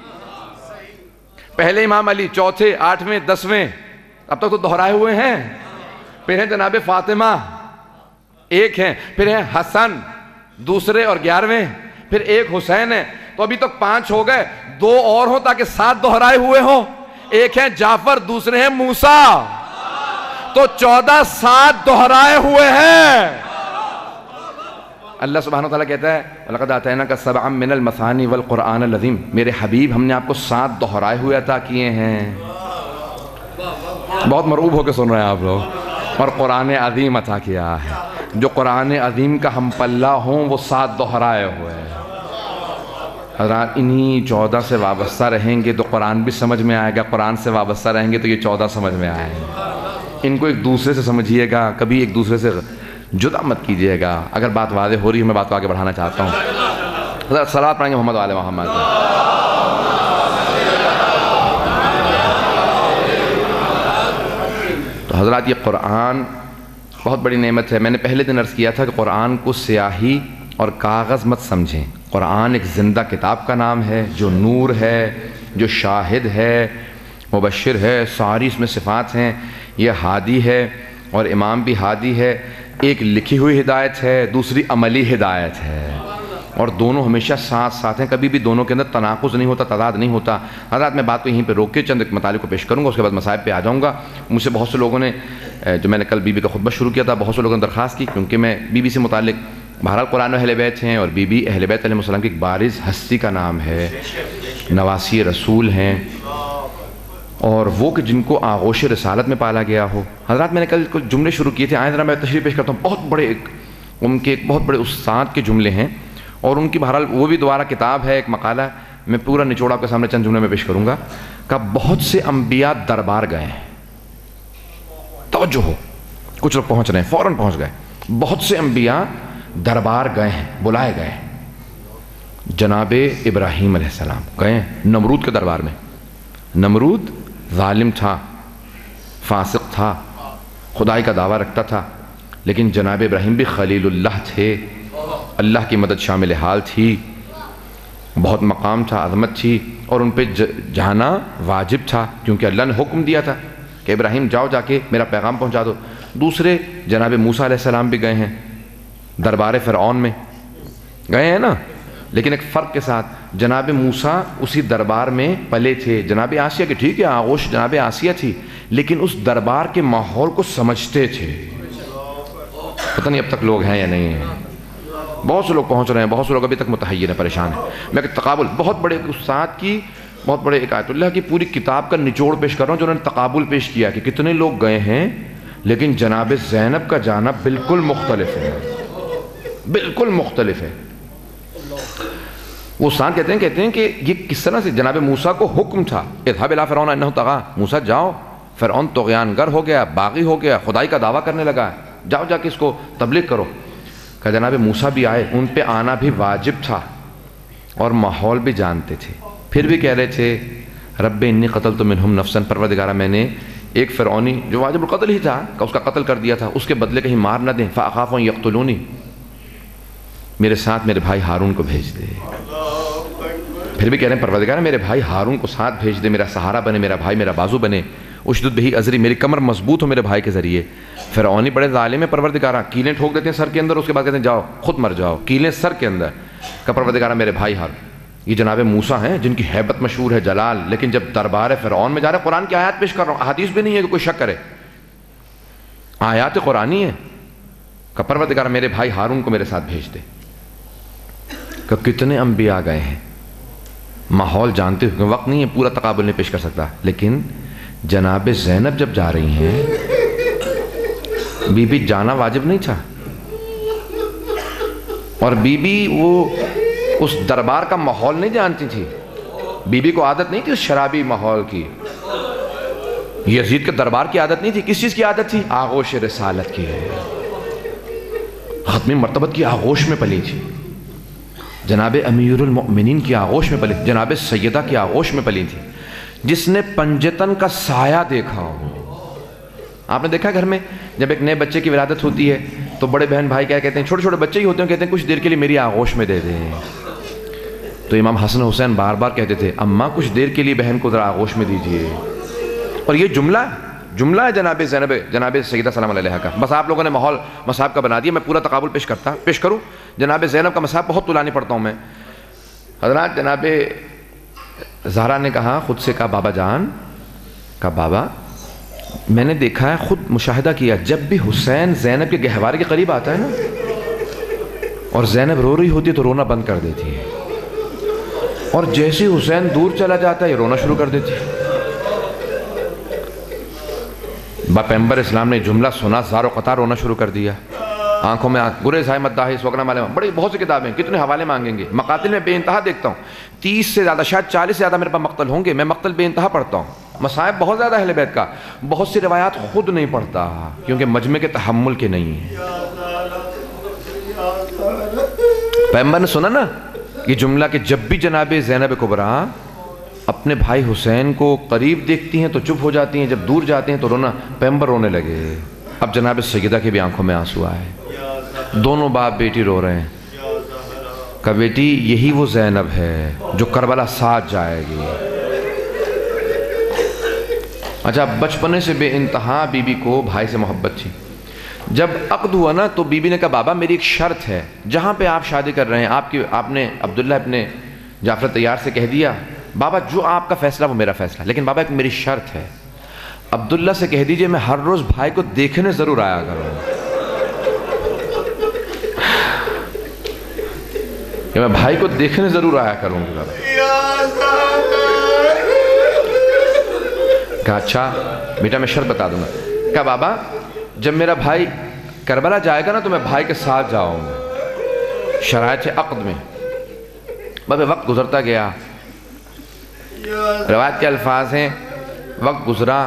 پہلے امام علی، چوتھے آٹھویں دسویں، اب تک تو دہرائے ہوئے ہیں. پھر ہیں جناب فاطمہ ایک ہیں، پھر ہیں حسن دوسرے اور گیارہویں، پھر ایک حسین ہے. تو ابھی تک پانچ ہو گئے. دو اور ہوں تاکہ سات دہرائے ہوئے ہوں. ایک ہیں جعفر، دوسرے ہیں موسیٰ. تو چودہ سات دہرائے ہوئے ہیں. اللہ سبحانہ وتعالیٰ کہتا ہے وَلَقَدْ آتَيْنَاكَ سَبْعًا مِّنَ الْمَثَانِي وَالْقُرْآنَ الْعَظِيمِ، میرے حبیب ہم نے آپ کو سات دہرائے ہوئے عطا کیے ہیں. بہت مرعوب ہو کے سن رہے ہیں آپ لوگ. اور قرآن عظیم عطا کیا ہے. جو قرآن عظیم کا ہم پلہ ہوں وہ سات دہرائے ہوئے ہیں. حضرات انہی چودہ سے وابستہ رہیں گے تو قرآن بھی سمجھ میں آئے گا، قرآن سے وابستہ رہیں گے تو یہ چودہ سمجھ میں آئے گا. ان کو ایک دوسرے سے سمجھیے گا، کبھی ایک دوسرے سے جدا مت کیجیے گا. اگر بات واضح ہو رہی ہے میں بات کو آگے بڑھانا چاہتا ہوں. حضرات صلوات پڑھیں گے محمد و آل محمد. تو حضرات یہ قرآن بہت بڑی نعمت ہے. میں نے پہلے دن عرض کیا تھا کہ قرآن کو سیاہی اور کاغذ مت سمجھیں. قرآن ایک زندہ کتاب کا نام ہے جو نور ہے، جو شاہد ہے، مبشر ہے، ساری اس میں صفات ہیں. یہ ہادی ہے اور امام بھی ہادی ہے. ایک لکھی ہوئی ہدایت ہے، دوسری عملی ہدایت ہے. اور دونوں ہمیشہ ساتھ ساتھ ہیں، کبھی بھی دونوں کے اندر تناقض نہیں ہوتا، تضاد نہیں ہوتا۔ حضرات میں بات کو یہیں پہ روک کے چند ایک مطالب کو پیش کروں گا، اس کے بعد مصائب پہ آ جاؤں گا۔ مجھ سے بہت سے لوگوں نے، جو میں نے کل بی بی کا خطبہ شروع کیا تھا، بہت سے لوگوں نے درخواست کی، کیونکہ میں بی بی سے متعلق بہرحال قرآن و اہل بیت ہیں، اور بی بی اہل بیت علیہ السلام کی ایک بارز ہستی کا نام ہے، نواسی رسول ہیں، اور وہ کہ جن کو آغوش رسالت میں پالا گیا ہو۔ حضرات میں نے کل کچھ جملے شروع کیے تھے، آئیں ذرا میں تشریح پیش کرتا ہوں۔ بہت بڑے ایک ان کے ایک بہت بڑے استاد کے جملے ہیں، اور ان کی بہرحال وہ بھی دوبارہ کتاب ہے، ایک مقالہ، میں پورا نچوڑ آپ کے سامنے چند جملے میں پیش کروں گا۔ کہ بہت سے انبیاء دربار گئے ہیں، توجہ ہو، کچھ لوگ پہنچ رہے ہیں، فوراً پہنچ گئے۔ بہت سے انبیاء دربار گئے ہیں، بلائے گئے ہیں۔ جناب ابراہیم علیہ السلام گئے ہیں نمرود کے دربار میں۔ نمرود ظالم تھا، فاسق تھا، خدائی کا دعویٰ رکھتا تھا، لیکن جناب ابراہیم بھی خلیل اللہ تھے، اللہ کی مدد شامل حال تھی، بہت مقام تھا، عظمت تھی، اور ان پہ جانا واجب تھا، کیونکہ اللہ نے حکم دیا تھا کہ ابراہیم جاؤ جا کے میرا پیغام پہنچا دو۔ دوسرے جناب موسیٰ علیہ السلام بھی گئے ہیں دربار فرعون میں، گئے ہیں نا، لیکن ایک فرق کے ساتھ، جناب موسیٰ اسی دربار میں پلے تھے، جناب آسیہ کے ٹھیک ہے آغوش جناب آسیہ تھی، لیکن اس دربار کے ماحول کو سمجھتے تھے۔ پتہ نہیں اب تک لوگ ہیں یا نہیں ہیں، بہت سے لوگ پہنچ رہے ہیں، بہت سے لوگ ابھی تک متحیر ہیں، پریشان ہیں۔ میں ایک تقابل، بہت بڑے استاد کی، بہت بڑے ایک آیت اللہ کی پوری کتاب کا نچوڑ پیش کر رہا ہوں، جو انہوں نے تقابل پیش کیا کہ کتنے لوگ گئے ہیں، لیکن جناب زینب کا جانا بالکل مختلف ہے، بالکل مختلف ہے۔ وہ استاد کہتے ہیں کہتے ہیں کہ یہ کس طرح سے جناب موسیٰ کو حکم تھا، اذهب الى فرعون انه طغى، موسیٰ جاؤ، فرعون طغیان گر ہو گیا، باغی ہو گیا، خدائی کا دعویٰ کرنے لگا ہے، جاؤ جا کے اس کو تبلیغ کرو۔ کہ جناب موسیٰ بھی آئے، ان پہ آنا بھی واجب تھا، اور ماحول بھی جانتے تھے، پھر بھی کہہ رہے تھے رب انی قتلت منہم نفسا، پروردگارہ میں نے ایک فرعونی جو واجب القتل ہی تھا کہ اس کا قتل کر دیا تھا، اس کے بدلے کہیں مار نہ دیں، فاخاف ان یقتلونی، میرے ساتھ میرے بھائی ہارون کو بھیج دے۔ پھر بھی کہہ رہے ہیں پروردگارہ میرے بھائی ہارون کو ساتھ بھیج دے، میرا سہارا بنے، میرا بھائی میرا بازو بنے، اشدد بہی ازری، میری کمر مضبوط ہو میرے بھائی کے ذریعے۔ فرعونی بڑے ظالم ہیں پروردگارہ، کیلیں ٹھوک دیتے ہیں سر کے اندر، اس کے بعد کہتے ہیں جاؤ خود مر جاؤ، کیلیں سر کے اندر۔ کہ پروردگارہ میرے بھائی ہارون، یہ جناب موسیٰ ہیں جن کی ہیبت مشہور ہے، جلال، لیکن جب دربار فرعون میں جا رہے ہیں، قرآن کی آیات پیش کر رہا ہوں، احادیث بھی نہیں ہے کہ کوئی شک کرے، آیات قرآنی ہے کہ پروردگارہ میرے بھائی ہارون کو میرے ساتھ بھیج دے۔ کہ کتنے انبیاء گئے ہیں، ماحول جانتے ہوئے، وقت نہیں ہے پورا تقابل نہیں پیش کر سکتا، لیکن جناب زینب جب جا رہی ہیں، بی بی جانا واجب نہیں تھا، اور بی بی وہ اس دربار کا ماحول نہیں جانتی تھی، بی بی کو عادت نہیں تھی اس شرابی ماحول کی، یزید کے دربار کی عادت نہیں تھی، کس چیز کی عادت تھی؟ آغوش رسالت کی، ختم مرتبت کی آغوش میں پلی تھی، جناب امیر المؤمنین کی آغوش میں پلی، جناب سیدہ کی آغوش میں پلی تھی۔ جس نے پنجتن کا سایہ دیکھا ہو، آپ نے دیکھا گھر میں جب ایک نئے بچے کی ولادت ہوتی ہے تو بڑے بہن بھائی کیا کہتے ہیں، چھوٹے چھوٹے بچے ہی ہوتے ہیں، کہتے ہیں کچھ دیر کے لیے میری آغوش میں دے دیں، تو امام حسن حسین بار بار کہتے تھے اماں کچھ دیر کے لیے بہن کو ذرا آغوش میں دیجئے۔ اور یہ جملہ جملہ ہے جناب زینب جناب سیدہ سلام علیہ کا، بس آپ لوگوں نے ماحول مصحف کا بنا دیا، میں پورا تقابل پیش کرتا پیش کروں۔ جناب زینب کا مصحف بہت طولانی پڑھتا ہوں میں حضرات۔ جناب زہرا نے کہا، خود سے کہا بابا جان، کہا بابا میں نے دیکھا ہے، خود مشاہدہ کیا، جب بھی حسین زینب کے گہوارے کے قریب آتا ہے نا، اور زینب رو رہی ہوتی ہے تو رونا بند کر دیتی ہے، اور جیسے حسین دور چلا جاتا ہے یہ رونا شروع کر دیتی ہے۔ با پیغمبر اسلام نے جملہ سنا، زار و قطار رونا شروع کر دیا، آنکھوں میں گرے سائے مداحی سوگنا مالے، بڑی بہت سی کتابیں، کتنے حوالے مانگیں گے، مقاتل میں بے انتہا دیکھتا ہوں، تیس سے زیادہ شاید چالیس سے زیادہ میرے پاس مقتل ہوں گے، میں مقتل بے انتہا پڑھتا ہوں، مصائب بہت زیادہ اہل بیت کا، بہت سی روایات خود نہیں پڑھتا کیونکہ مجمع کے تحمل کے نہیں ہیں۔ پیغمبر نے سنا نا یہ جملہ کہ جب بھی جناب زینب کبریٰ اپنے بھائی حسین کو قریب دیکھتی ہیں تو چپ ہو جاتی ہیں، جب دور جاتے ہیں تو رونا، پیغمبر رونے لگے۔ اب جناب سیدہ کی بھی آنکھوں میں آنسو آئے، دونوں باپ بیٹی رو رہے ہیں، کہ بیٹی یہی وہ زینب ہے جو کربلا ساتھ جائے گی۔ اچھا، بچپنے سے بے انتہا بی بی کو بھائی سے محبت تھی، جب عقد ہوا نا تو بی بی نے کہا بابا میری ایک شرط ہے، جہاں پہ آپ شادی کر رہے ہیں آپ کی آپ نے عبداللہ ابن جعفر طیار سے کہہ دیا بابا جو آپ کا فیصلہ وہ میرا فیصلہ، لیکن بابا ایک میری شرط ہے، عبداللہ سے کہہ دیجئے میں ہر روز بھائی کو دیکھنے ضرور آیا کروں کہ میں بھائی کو دیکھنے ضرور آیا کروں گا۔ کہا اچھا بیٹا میں شرط بتا دوں گا۔ کہا بابا جب میرا بھائی کربلا جائے گا نا تو میں بھائی کے ساتھ جاؤں گا۔ شرائط عقد میں بابا وقت گزرتا گیا، روایت کے الفاظ ہیں وقت گزرا،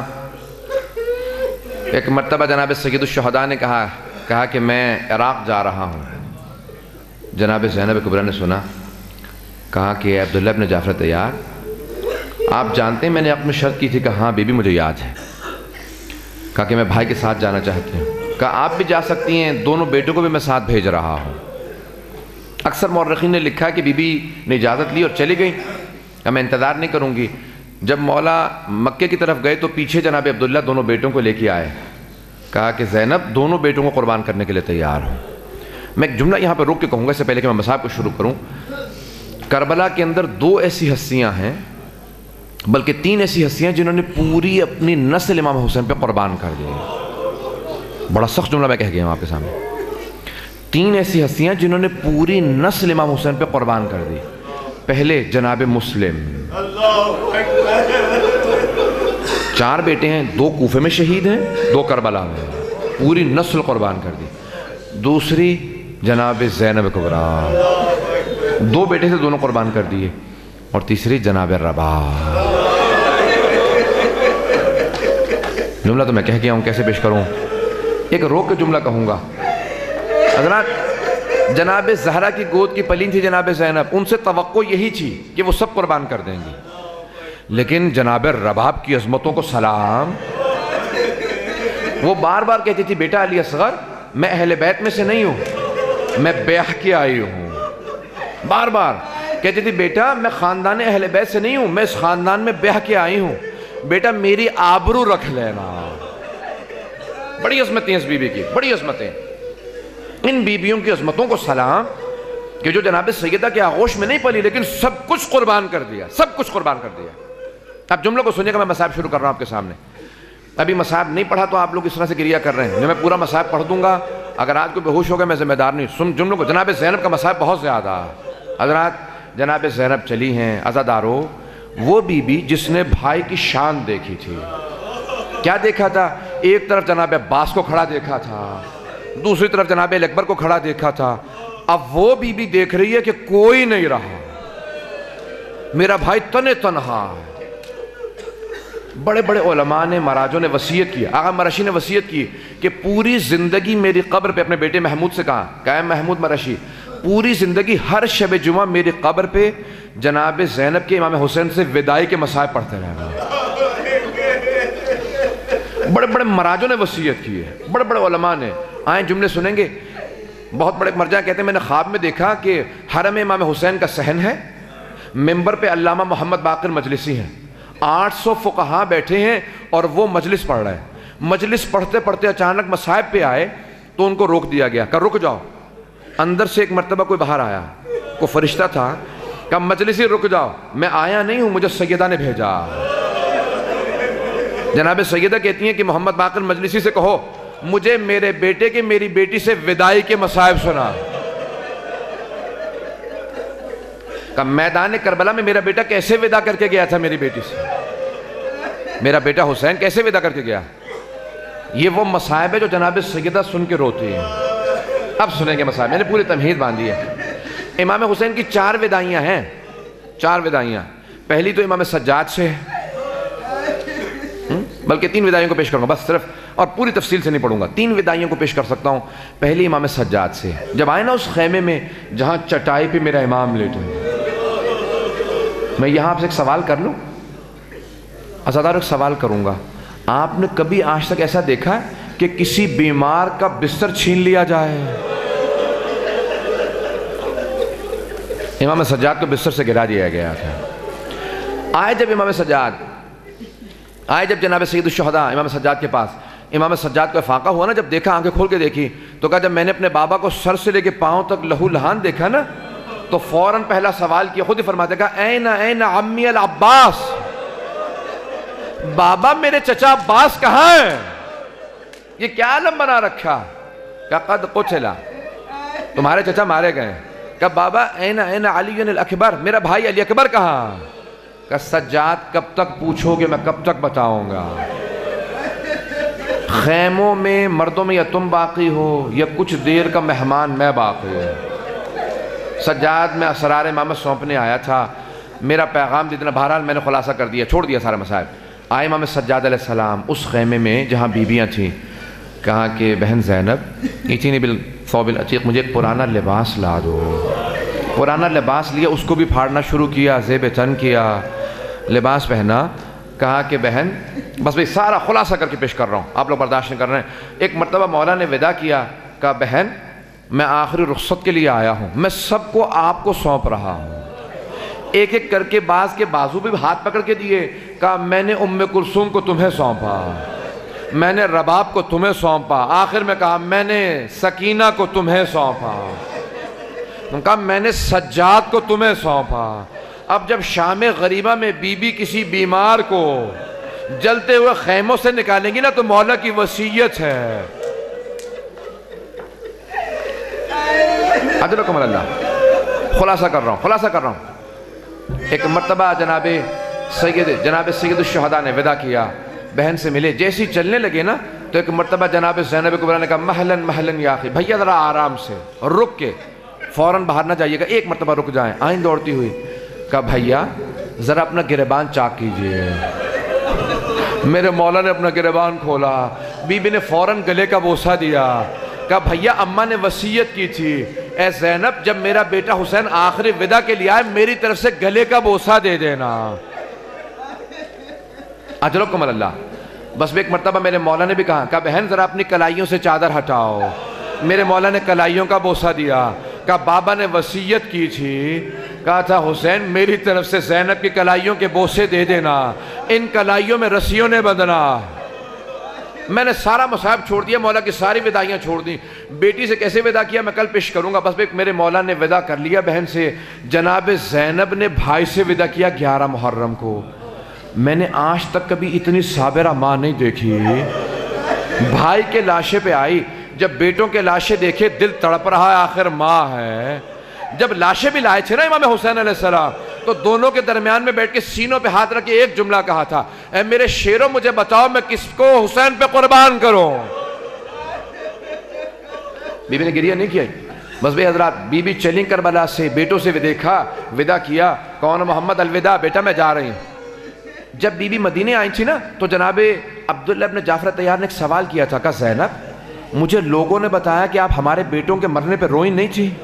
ایک مرتبہ جناب سید الشہداء نے کہا کہا کہ میں عراق جا رہا ہوں۔ جناب زینب کبریٰ نے سنا، کہا کہ عبداللہ ابن جعفر طیار آپ جانتے ہیں میں نے عقد میں شرط کی تھی؟ کہا ہاں بی بی مجھے یاد ہے۔ کہا کہ میں بھائی کے ساتھ جانا چاہتی ہوں۔ کہا آپ بھی جا سکتی ہیں، دونوں بیٹوں کو بھی میں ساتھ بھیج رہا ہوں۔ اکثر مورخین نے لکھا کہ بی بی نے اجازت لی اور چلی گئی، کہ میں انتظار نہیں کروں گی۔ جب مولا مکے کی طرف گئے تو پیچھے جناب عبداللہ دونوں بیٹوں کو لے کے آئے، کہا کہ زینب دونوں بیٹوں کو قربان کرنے کے لیے تیار ہوں۔ میں ایک جملہ یہاں پہ روک کے کہوں گا اس سے پہلے کہ میں مصاحب کو شروع کروں۔ کربلا کے اندر دو ایسی ہستیاں ہیں، بلکہ تین ایسی ہستیاں جنہوں نے پوری اپنی نسل امام حسین پہ قربان کر دی۔ بڑا سخت جملہ میں کہہ گیا ہوں آپ کے سامنے۔ تین ایسی ہستیاں جنہوں نے پوری نسل امام حسین پہ قربان کر دی۔ پہلے جناب مسلم، چار بیٹے ہیں، دو کوفے میں شہید ہیں، دو کربلا میں، پوری نسل قربان کر دی۔ دوسری جناب زینب کبریٰ، دو بیٹے سے دونوں قربان کر دیے۔ اور تیسری جناب رباح۔ جملہ تو میں کہہ گیا ہوں، کیسے پیش کروں؟ ایک روک کے جملہ کہوں گا۔ حضرات جناب زہرا کی گود کی پلین تھی جناب زینب، ان سے توقع یہی تھی کہ وہ سب قربان کر دیں گی، لیکن جناب رباب کی عظمتوں کو سلام، وہ بار بار کہتی تھی بیٹا علی اصغر میں اہل بیت میں سے نہیں ہوں، میں بیعہ کے آئی ہوں۔ بار بار کہتی تھی بیٹا میں خاندان اہل بیت سے نہیں ہوں، میں اس خاندان میں بیعہ کے آئی ہوں، بیٹا میری آبرو رکھ لینا۔ بڑی عظمتیں اس بی بی کی، بڑی عظمتیں۔ ان بیبیوں کی عظمتوں کو سلام کہ جو جناب سیدہ کے آغوش میں نہیں پلی لیکن سب کچھ قربان کر دیا، سب کچھ قربان کر دیا۔ اب جملوں کو سنیے گا، میں مصاحب شروع کر رہا ہوں آپ کے سامنے۔ ابھی مصاحب نہیں پڑھا تو آپ لوگ اس طرح سے گریہ کر رہے ہیں، میں پورا مصاحب پڑھ دوں گا، اگر آج کوئی بے ہوش ہوگا میں ذمہ دار نہیں۔ سن جملوں کو، جناب زینب کا مصاحب بہت زیادہ۔ حضرات جناب زینب چلی ہیں، عزادارو، وہ بی بی جس نے بھائی کی شان دیکھی تھی۔ کیا دیکھا تھا؟ ایک طرف جناب عباس کو کھڑا دیکھا تھا، دوسری طرف جناب اکبر کو کھڑا دیکھا تھا۔ اب وہ بی بی دیکھ رہی ہے کہ کوئی نہیں رہا، میرا بھائی تنے تنہا ہے۔ بڑے بڑے علماء نے، مراجوں نے وصیت کی، آغا مرشی نے وصیت کی کہ پوری زندگی میری قبر پہ، اپنے بیٹے محمود سے کہا کہ اے محمود مرشی پوری زندگی ہر شب جمعہ میری قبر پہ جناب زینب کے امام حسین سے وداعی کے مصائب پڑھتے رہنا۔ بڑے بڑے مراجوں نے وصیت کی ہے، بڑے بڑے علماء نے۔ آئیں جملے سنیں گے۔ بہت بڑے مرجع کہتے ہیں میں نے خواب میں دیکھا کہ حرم امام حسین کا صحن ہے، ممبر پہ علامہ محمد باقر مجلسی ہیں، آٹھ سو فقہاء بیٹھے ہیں اور وہ مجلس پڑھ رہے ہیں۔ مجلس پڑھتے پڑھتے اچانک مصائب پہ آئے تو ان کو روک دیا گیا، کہا رک جاؤ۔ اندر سے ایک مرتبہ کوئی باہر آیا، کوئی فرشتہ تھا، کہا مجلسی رک جاؤ، میں آیا نہیں ہوں، مجھے سیدہ نے بھیجا۔ جناب سیدہ کہتی ہیں کہ محمد باقر مجلسی سے کہو مجھے میرے بیٹے کے میری بیٹی سے وداعی کے مصائب سنا۔ کہ میدان کربلا میں میرا بیٹا کیسے ودا کر کے گیا تھا میری بیٹی سے، میرا بیٹا حسین کیسے ودا کر کے گیا۔ یہ وہ مصائب ہے جو جناب سیدہ سن کے روتی ہیں۔ اب سنیں گے مصائب، میں نے پوری تمہید باندھی ہے۔ امام حسین کی چار وداعیاں ہیں، چار وداعیاں۔ پہلی تو امام سجاد سے ہے، بلکہ تین وداعیوں کو پیش کروں گا بس، صرف اور پوری تفصیل سے نہیں پڑھوں گا، تین وداعیوں کو پیش کر سکتا ہوں۔ پہلی امام سجاد سے، جب آئے نا اس خیمے میں جہاں چٹائی پہ میرا امام لیٹے، میں یہاں آپ سے ایک سوال کر لوں، عزادار ایک سوال کروں گا، آپ نے کبھی آج تک ایسا دیکھا ہے کہ کسی بیمار کا بستر چھین لیا جائے؟ امام سجاد کو بستر سے گرا دیا گیا تھا۔ آئے جب امام سجاد، آئے جب جناب سید الشہداء امام سجاد کے پاس، امام سجاد کو افاقہ ہوا نا، جب دیکھا آنکھیں کھول کے دیکھی تو کہا جب میں نے اپنے بابا کو سر سے لے کے پاؤں تک لہو لہان دیکھا نا تو فوراً پہلا سوال کیا، خود ہی فرماتے کہا این این عمی العباس، بابا میرے چچا عباس کہاں ہیں؟ یہ کیا عالم بنا رکھا؟ کہا قد قتلا، تمہارے چچا مارے گئے۔ کہا بابا این این علی الاکبر، میرا بھائی علی اکبر کہاں؟ کہا سجاد کب تک پوچھو گے میں کب تک بتاؤں گا؟ خیموں میں مردوں میں یا تم باقی ہو یا کچھ دیر کا مہمان میں باقی ہوں۔ سجاد میں اسرار امامت سونپنے آیا تھا، میرا پیغام دیدنا، بہرحال میں نے خلاصہ کر دیا، چھوڑ دیا سارے مسائل۔ آئے امام سجاد علیہ السلام اس خیمے میں جہاں بیویاں تھیں، کہا کہ بہن زینب ایتینی بالثوب العتیق، مجھے ایک پرانا لباس لا دو۔ پرانا لباس لیا، اس کو بھی پھاڑنا شروع کیا، زیب تن کیا، لباس پہنا۔ کہا کہ بہن بس بھئی سارا خلاصہ کر کے پیش کر رہا ہوں، آپ لوگ برداشت نہیں کر رہے ہیں۔ ایک مرتبہ مولا نے وداع کیا، کہا بہن میں آخری رخصت کے لیے آیا ہوں، میں سب کو آپ کو سونپ رہا ہوں۔ ایک ایک کر کے بعض کے بازو بھی ہاتھ پکڑ کے دیے، کہا میں نے ام کلثوم کو تمہیں سونپا، میں نے رباب کو تمہیں سونپا، آخر میں کہا میں نے سکینہ کو تمہیں سونپا، کہا میں نے سجاد کو تمہیں سونپا۔ اب جب شام غریبہ میں بی بی کسی بیمار کو جلتے ہوئے خیموں سے نکالیں گی نا تو مولا کی وصیت ہے۔ اجرکم اللہ، خلاصہ کر رہا ہوں خلاصہ کر رہا ہوں ایک مرتبہ جناب سید جناب سید الشہداء نے وداع کیا، بہن سے ملے، جیسی چلنے لگے نا تو ایک مرتبہ جناب زینب کبریٰ نے کہا مہلن مہلن یا اخی، بھیا ذرا آرام سے، رک کے فوراً باہر نہ جائیے گا، ایک مرتبہ رک جائیں۔ آئیں دوڑتی ہوئی، کہا بھیا ذرا اپنا گریبان چاک کیجئے۔ میرے مولا نے اپنا گریبان کھولا، بی بی نے فوراً گلے کا بوسہ دیا، کہا بھیا اماں نے وصیت کی تھی، اے زینب جب میرا بیٹا حسین آخری وداع کے لیے آئے میری طرف سے گلے کا بوسہ دے دینا۔ اجرکم اللہ۔ بس ایک مرتبہ میرے مولا نے بھی کہا، کہا بہن ذرا اپنی کلائیوں سے چادر ہٹاؤ۔ میرے مولا نے کلائیوں کا بوسہ دیا، کہا بابا نے وصیت کی تھی، کہا تھا حسین میری طرف سے زینب کی کلائیوں کے بوسے دے دینا، ان کلائیوں میں رسیوں نے بندھنا۔ میں نے سارا مصائب چھوڑ دیا، مولا کی ساری وداعیاں چھوڑ دیں۔ بیٹی سے کیسے وداع کیا میں کل پیش کروں گا، بس ایک میرے مولا نے وداع کر لیا بہن سے۔ جناب زینب نے بھائی سے وداع کیا گیارہ محرم کو۔ میں نے آج تک کبھی اتنی صابرہ ماں نہیں دیکھی۔ بھائی کے لاشے پہ آئی، جب بیٹوں کے لاشے دیکھے دل تڑپ رہا ہے، آخر ماں ہے۔ جب لاشے بھی لائے تھے نا امام حسین علیہ السلام تو دونوں کے درمیان میں بیٹھ کے سینوں پہ ہاتھ رکھ کے ایک جملہ کہا تھا، اے میرے شیروں مجھے بتاؤ میں کس کو حسین پہ قربان کروں۔ بی بی نے گریہ نہیں کیا۔ بس بے حضرات بی بی چلیں کربلا سے، بیٹوں سے دیکھا، وداع کیا، کون محمد الوداع، بیٹا میں جا رہی ہوں۔ جب بی بی مدینے آئی تھی نا تو جناب عبداللہ ابن جعفر طیار نے ایک سوال کیا تھا، کہا زینب مجھے لوگوں نے بتایا کہ آپ ہمارے بیٹوں کے مرنے پہ روئی نہیں تھی۔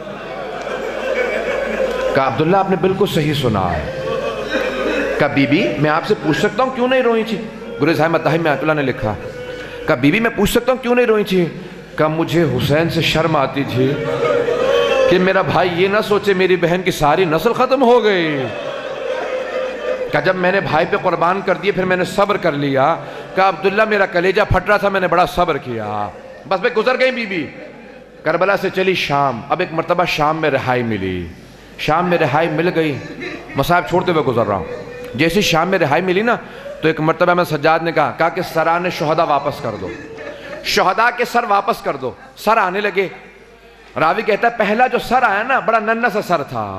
کہا عبداللہ آپ نے بالکل صحیح سنا ہے۔ کہا بی بی میں آپ سے پوچھ سکتا ہوں کیوں نہیں روئی تھی؟ گریز ہائے متحم میں آیت اللہ نے لکھا۔ کہا بی بی میں پوچھ سکتا ہوں کیوں نہیں روئی تھی؟ کہا مجھے حسین سے شرم آتی تھی کہ میرا بھائی یہ نہ سوچے میری بہن کی ساری نسل ختم ہو گئی۔ کہا جب میں نے بھائی پہ قربان کر دیے پھر میں نے صبر کر لیا۔ کہا عبداللہ میرا کلیجہ پھٹ رہا تھا، میں نے بڑا صبر کیا۔ بس میں گزر گئی بی بی، کربلا سے چلی شام۔ اب ایک مرتبہ شام میں رہائی ملی، شام میں رہائی مل گئی، مصائب چھوڑتے ہوئے گزر رہا ہوں۔ جیسی شام میں رہائی ملی نا تو ایک مرتبہ میں سجاد نے کہا کہا کہ سران شہداء واپس کر دو، شہداء کے سر واپس کر دو۔ سر آنے لگے، راوی کہتا ہے پہلا جو سر آیا نا بڑا ننھا سا سر تھا۔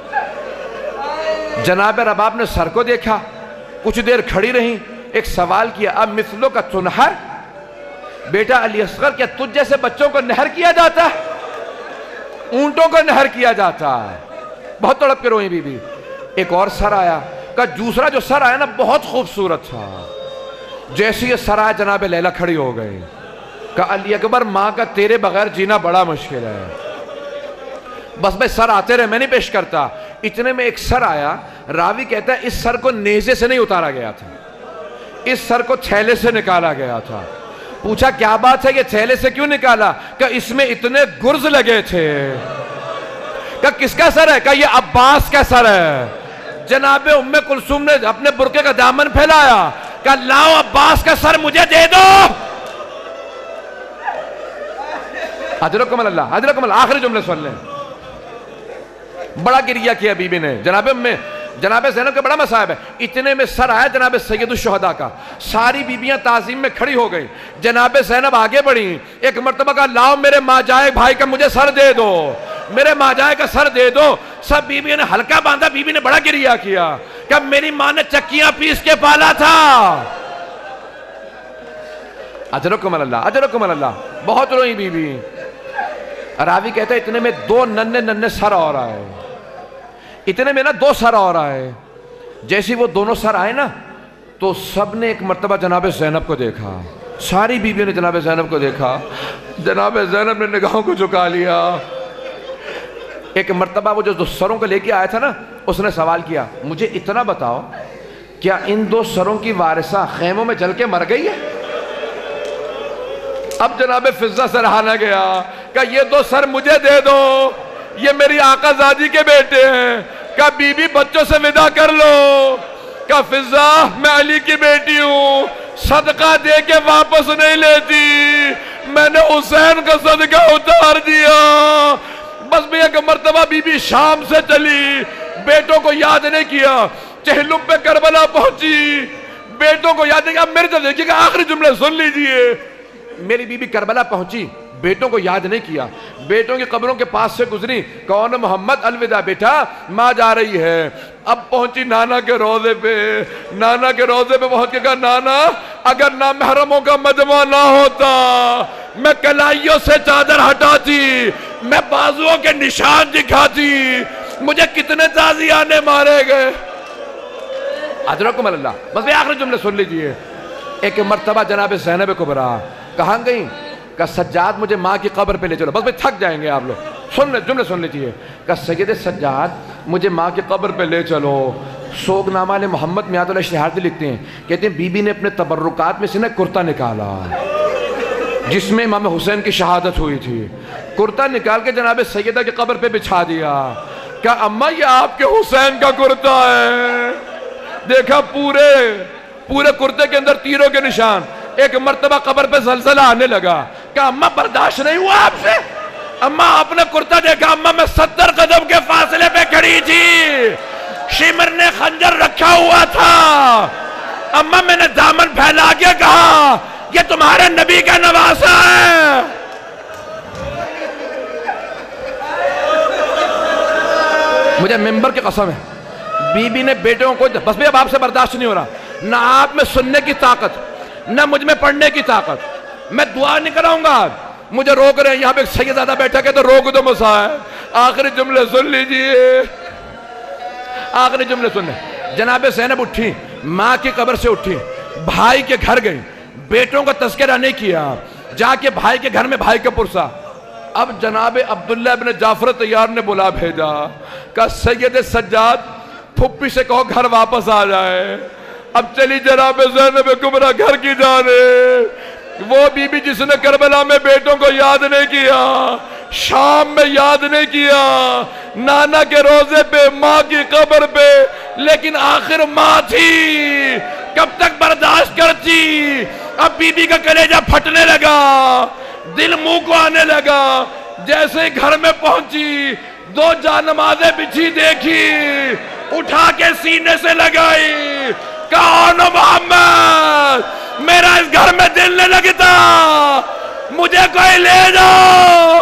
جناب رباب نے سر کو دیکھا، کچھ دیر کھڑی رہی، ایک سوال کیا، اب مثلوں کا تنہر، بیٹا علی اصغر کیا تجھ جیسے بچوں کو نہر کیا جاتا ہے؟ اونٹوں کو نہر کیا جاتا ہے۔ بہت تڑپ کے روئیں بی بی۔ ایک اور سر آیا، کہا دوسرا جو سر آیا نا بہت خوبصورت تھا۔ جیسے یہ سر آیا جناب لیلا کھڑی ہو گئی، کہا علی اکبر ماں کا تیرے بغیر جینا بڑا مشکل ہے۔ بس میں سر آتے رہے، میں نہیں پیش کرتا۔ اتنے میں ایک سر آیا، راوی کہتا ہے اس سر کو نیزے سے نہیں اتارا گیا تھا، اس سر کو تھیلے سے نکالا گیا تھا۔ پوچھا کیا بات ہے، یہ تھیلے سے کیوں نکالا؟ کہ اس میں اتنے گرز لگے تھے۔ کہ کس کا سر ہے؟ کہ یہ عباس کا سر ہے۔ جناب ام کلثوم نے اپنے برقعے کا دامن پھیلایا، کہ لاؤ عباس کا سر مجھے دے دو۔ اجرکم اللہ، اجرکم اللہ. آخری جملے سن لیں. بڑا گریہ کیا بی بی نے. جناب میں جناب زینب کا بڑا مصائب ہے. اتنے میں سر آیا جناب سید الشہداء کا. ساری بیبیاں تعظیم میں کھڑی ہو گئی. جناب زینب آگے بڑھی. ایک مرتبہ کہا لاؤ میرے ماں جائے بھائی کا مجھے سر دے دو، میرے ماں جائے کا سر دے دو. سب بیبیوں نے ہلکا باندھا. بیوی نے بڑا گریہ کیا کہ میری ماں نے چکیاں پیس کے پالا تھا. اجرکم اللہ، اجرکم اللہ. بہت روئی بی بی. راوی کہتا ہے اتنے میں دو ننے ننے سر اور آئے. اتنے میں نا دو سر اور آئے. جیسی وہ دونوں سر آئے نا تو سب نے ایک مرتبہ جناب زینب کو دیکھا. ساری بیویوں نے جناب زینب کو دیکھا. جناب زینب نے نگاہوں کو جھکا لیا. ایک مرتبہ وہ جو دو سروں کو لے کے آیا تھا نا اس نے سوال کیا مجھے اتنا بتاؤ کیا ان دو سروں کی وارثہ خیموں میں جل کے مر گئی ہے؟ اب جناب فضہ سے رہا نہ گیا کہ یہ دو سر مجھے دے دو، یہ میری آقا زادی کے بیٹے ہیں. کہ بی بی بچوں سے ودا کر لو. کہ فضہ میں علی کی بیٹی ہوں، صدقہ دے کے واپس نہیں لیتی، میں نے حسین کا صدقہ اتار دیا. بس بھی ایک مرتبہ بی بی شام سے چلی، بیٹوں کو یاد نہیں کیا. چہلم پہ کربلا پہنچی، بیٹوں کو یاد نہیں کیا. میرے طرف دیکھیے کہ آخری جملے سن لیجئے. میری بی بی کربلا پہنچی، بیٹوں کو یاد نہیں کیا. بیٹوں کی قبروں کے پاس سے گزری. کون محمد الوداع بیٹا، ماں جا رہی ہے. اب پہنچی نانا کے روضے پہ. نانا کے روضے پہ پہنچ کے کہا نانا اگر نامحرموں کا مجمع نہ ہوتا میں کلائیوں سے چادر ہٹاتی، میں بازوؤں کے نشان دکھاتی، مجھے کتنے تازیانے مارے گئے. اجرکم اللہ. بس بھی آخری جملے سن لیجئے. ایک مرتبہ جناب زینب کبریٰ کہاں گئی کہ سجاد مجھے ماں کی قبر پہ لے چلو. بس بھی تھک جائیں گے آپ لوگ. سن لیں جملے سن لیجئے. کہ سید سجاد مجھے ماں کی قبر پہ لے چلو. سوگ نامہ علی محمد میات اللہ اشتہاردی لکھتے ہیں، کہتے ہیں بی بی نے اپنے تبرکات میں سے نا کرتا نکالا جس میں امام حسین کی شہادت ہوئی تھی. کرتا نکال کے جناب سیدہ کی قبر پہ بچھا دیا. کہ اماں یہ آپ کے حسین کا کرتا ہے. دیکھا پورے پورے کرتے کے اندر تیروں کے نشان. ایک مرتبہ قبر پہ زلزلہ آنے لگا. کہ اماں برداشت نہیں ہوا آپ سے. اماں آپ نے کرتا دیکھا. اماں میں ستر قدم کے فاصلے پہ کھڑی تھی، شمر نے خنجر رکھا ہوا تھا. اماں میں نے دامن پھیلا کے کہا یہ تمہارے نبی کا نواسہ ہے. مجھے ممبر کی قسم ہے بی بی نے بیٹوں کو بس بھی اب آپ سے برداشت نہیں ہو رہا. نہ آپ میں سننے کی طاقت، نہ مجھ میں پڑھنے کی طاقت. میں دعا نہیں کراؤں گا. مجھے روک رہے ہیں. یہاں پہ ایک سیدزادہ بیٹھا کہ تو روک دو مسائل. آخری جملے سن لیجئے. آخری جملے سن لیں. جناب زینب اٹھی، ماں کی قبر سے اٹھی، بھائی کے گھر گئی. بیٹوں کا تذکرہ نہیں کیا. جا کے بھائی کے گھر میں بھائی کا پرسا. اب جناب عبداللہ ابن جعفر طیار نے بلا بھیجا کہ سید سجاد پھپھی سے کہو گھر واپس آ جائے. اب چلی جناب زینب کبریٰ گھر کی جانے. وہ بی بی جس نے کربلا میں بیٹوں کو یاد نہیں کیا، شام میں یاد نہیں کیا، نانا کے روزے پہ، ماں کی قبر پہ، لیکن آخر ماں تھی. کب تک برداشت کرتی؟ اب بی بی کا کلیجہ پھٹنے لگا، دل منہ کو آنے لگا. جیسے ہی گھر میں پہنچی دو جانمازیں بچھی دیکھی، اٹھا کے سینے سے لگائی. کون محمد، میرا اس گھر میں دل نہیں لگتا، مجھے کوئی لے جاؤ.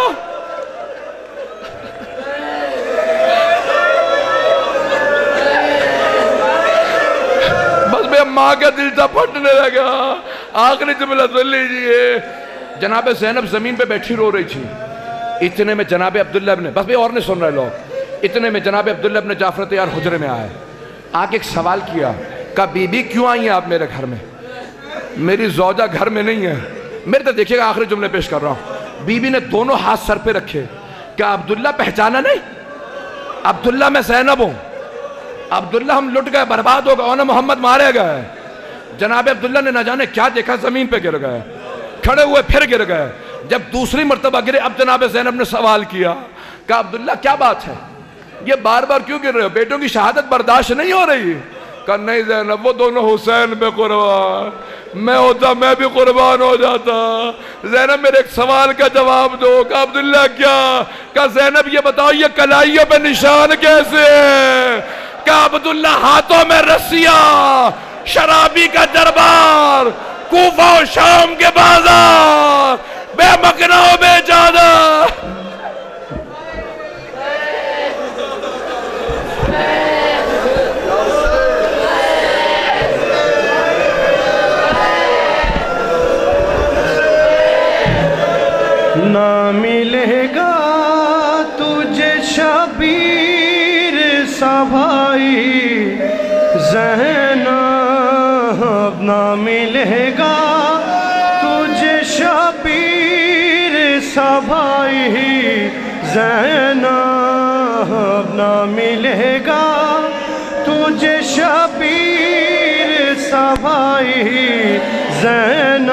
بس میں ماں کا دل تھا پھٹنے لگا. آخری جملہ سن لیجئے. جناب زینب زمین پہ بیٹھی رو رہی تھی. اتنے میں جناب عبداللہ ابن بس بھی اور نہیں سن رہے لوگ. اتنے میں جناب عبداللہ ابن جعفر طیار حجرے میں آئے. آگے ایک سوال کیا کہ بی بی کیوں آئی ہیں آپ میرے گھر میں؟ میری زوجہ گھر میں نہیں ہے. میرے تو دیکھیے گا آخری جملے پیش کر رہا ہوں. بی بی نے دونوں ہاتھ سر پہ رکھے. کیا عبداللہ پہچانا نہیں؟ عبداللہ میں زینب ہوں. عبداللہ ہم لٹ گئے، برباد ہو گئے، اور محمد مارے گئے. جناب عبداللہ نے نہ جانے کیا دیکھا، زمین پہ گر گئے. کھڑے ہوئے پھر گر گئے. جب دوسری مرتبہ گرے اب جناب زینب نے سوال کیا کہ عبداللہ کیا بات ہے، یہ بار بار کیوں گر رہے ہو؟ بیٹوں کی شہادت برداشت نہیں ہو رہی؟ کہا نہیں زینب وہ دونوں حسین پہ قربان، میں ہوتا میں بھی قربان ہو جاتا۔ زینب میرے ایک سوال کا جواب دو۔ کہا عبداللہ کیا؟ کہا زینب یہ بتاؤ یہ کلائیوں پہ نشان کیسے ہے؟ کہا عبداللہ ہاتھوں میں رسیاں، شرابی کا دربار، کوفہ و شام کے بازار، بے مکنہ و بے جادہ۔ نہ ملے گا تجھے شبیر سا بھائی زینب، نہ ملے گا تجھے شبیر سا بھائی زینب، نہ ملے گا تجھے شبیر سا بھائی زینب،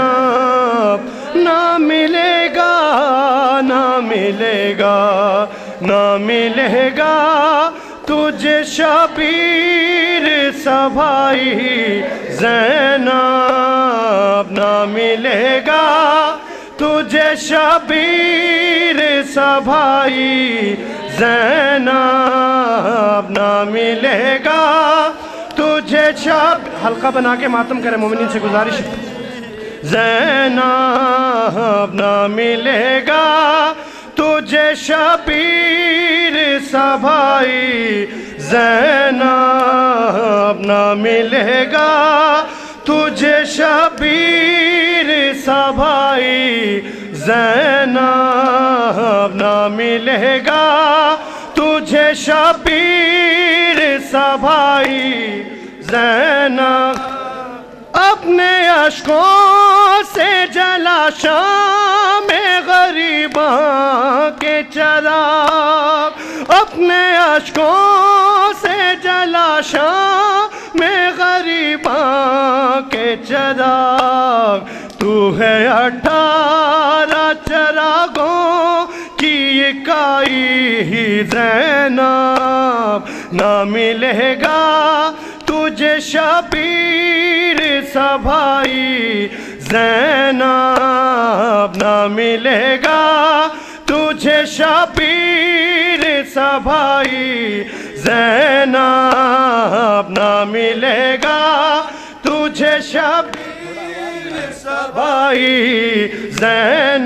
نہ ملے گا نہ ملے گا نہ ملے گا تجھے شبیر سا بھائی زینب، نہ ملے گا تجھے شبیر سا بھائی زینب، نہ ملے گا تجھے شب حلقہ بنا کے ماتم کرے مومنین سے گزارش زینب، نہ ملے گا تجھے شبیر سا بھائی زینب، نہ ملے گا تجھے شبیر سا بھائی زینب، نہ ملے گا تجھے شبیر سا بھائی زینب، اپنے اشکوں سے جلا شام غریباں کے چراغ، اپنے اشکوں سے جلا شام غریباں کے چراغ، تو ہے اٹھارہ چراغوں کی اکائی زینب، نہ ملے گا تجھے شبیر سا بھائی زینب، نہ ملے گا تجھے شبیر سا بھائی زینب، نہ ملے گا تجھے شبیر سا بھائی زینب،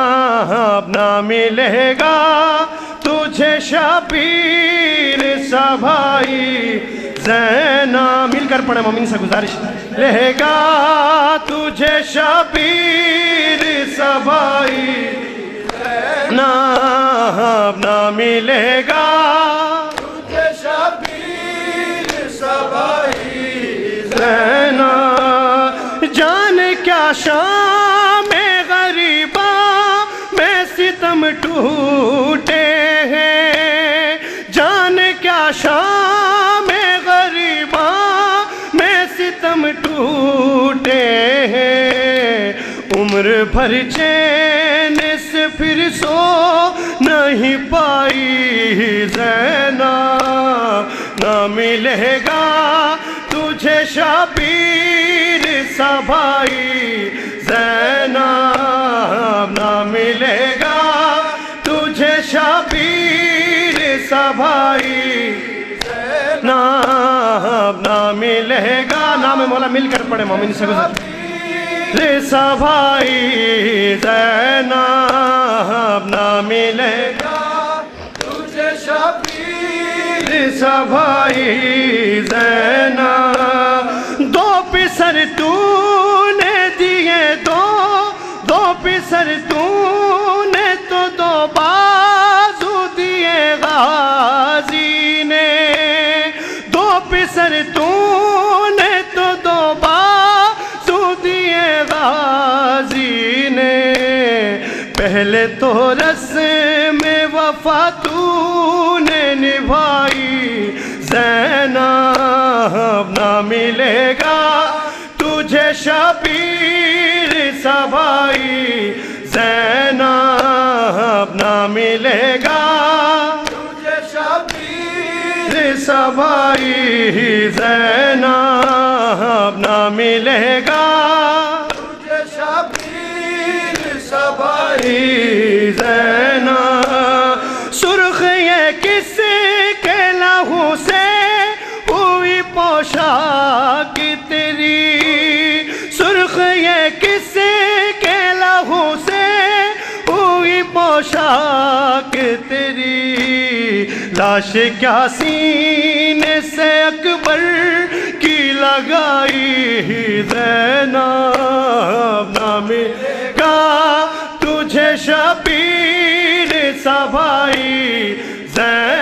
نہ ملے گا تجھے شبیر سا بھائی زینب، مل کر پڑھے مومن سے گزارش، لے گا تجھے شبیر سا بھائی زینب، نہ ملے گا تجھے شبیر سا بھائی زینب، جان کیا شام غریباں میں ستم ٹوٹے ہیں، جان کیا شام غریباں میں ستم ٹوٹے ہیں، عمر بھر چین سے پھر سو نہیں پائی زینب، نہ ملے گا تجھے شبیر سا بھائی زینب، نہ ملے گا تجھے شبیر سا بھائی زینب، نہ ملے گا، نام مولا مل کر پڑھے مومن سے گزر سا بھائی زینب، نہ ملے گا تجھے شبیر سا بھائی زینب، دو پسر تو نے دیے دو دو پسر تو نے تو دو بازو دیے غازی نے، دو پسر تو نے تو دو بازو دیے غازی نے، پہلے تو رسم وفا تو نے نبھائی زینب، نہ ملے گا تجھے شبیر سا بھائی زینب، نہ ملے گا تجھے شبیر سبائی زینب نہ ملے گا تجھے شبیر سبائی زینب سرخ یہ کس کے لہو سے ہوئی پوشاک تیری سرخ یہ کس کے لہو سے ہوئی پوشاک تیری لاش کیا سینے سے اکبر کی لگائی زینب نہ ملے گا تجھے شبیر سبائی زینب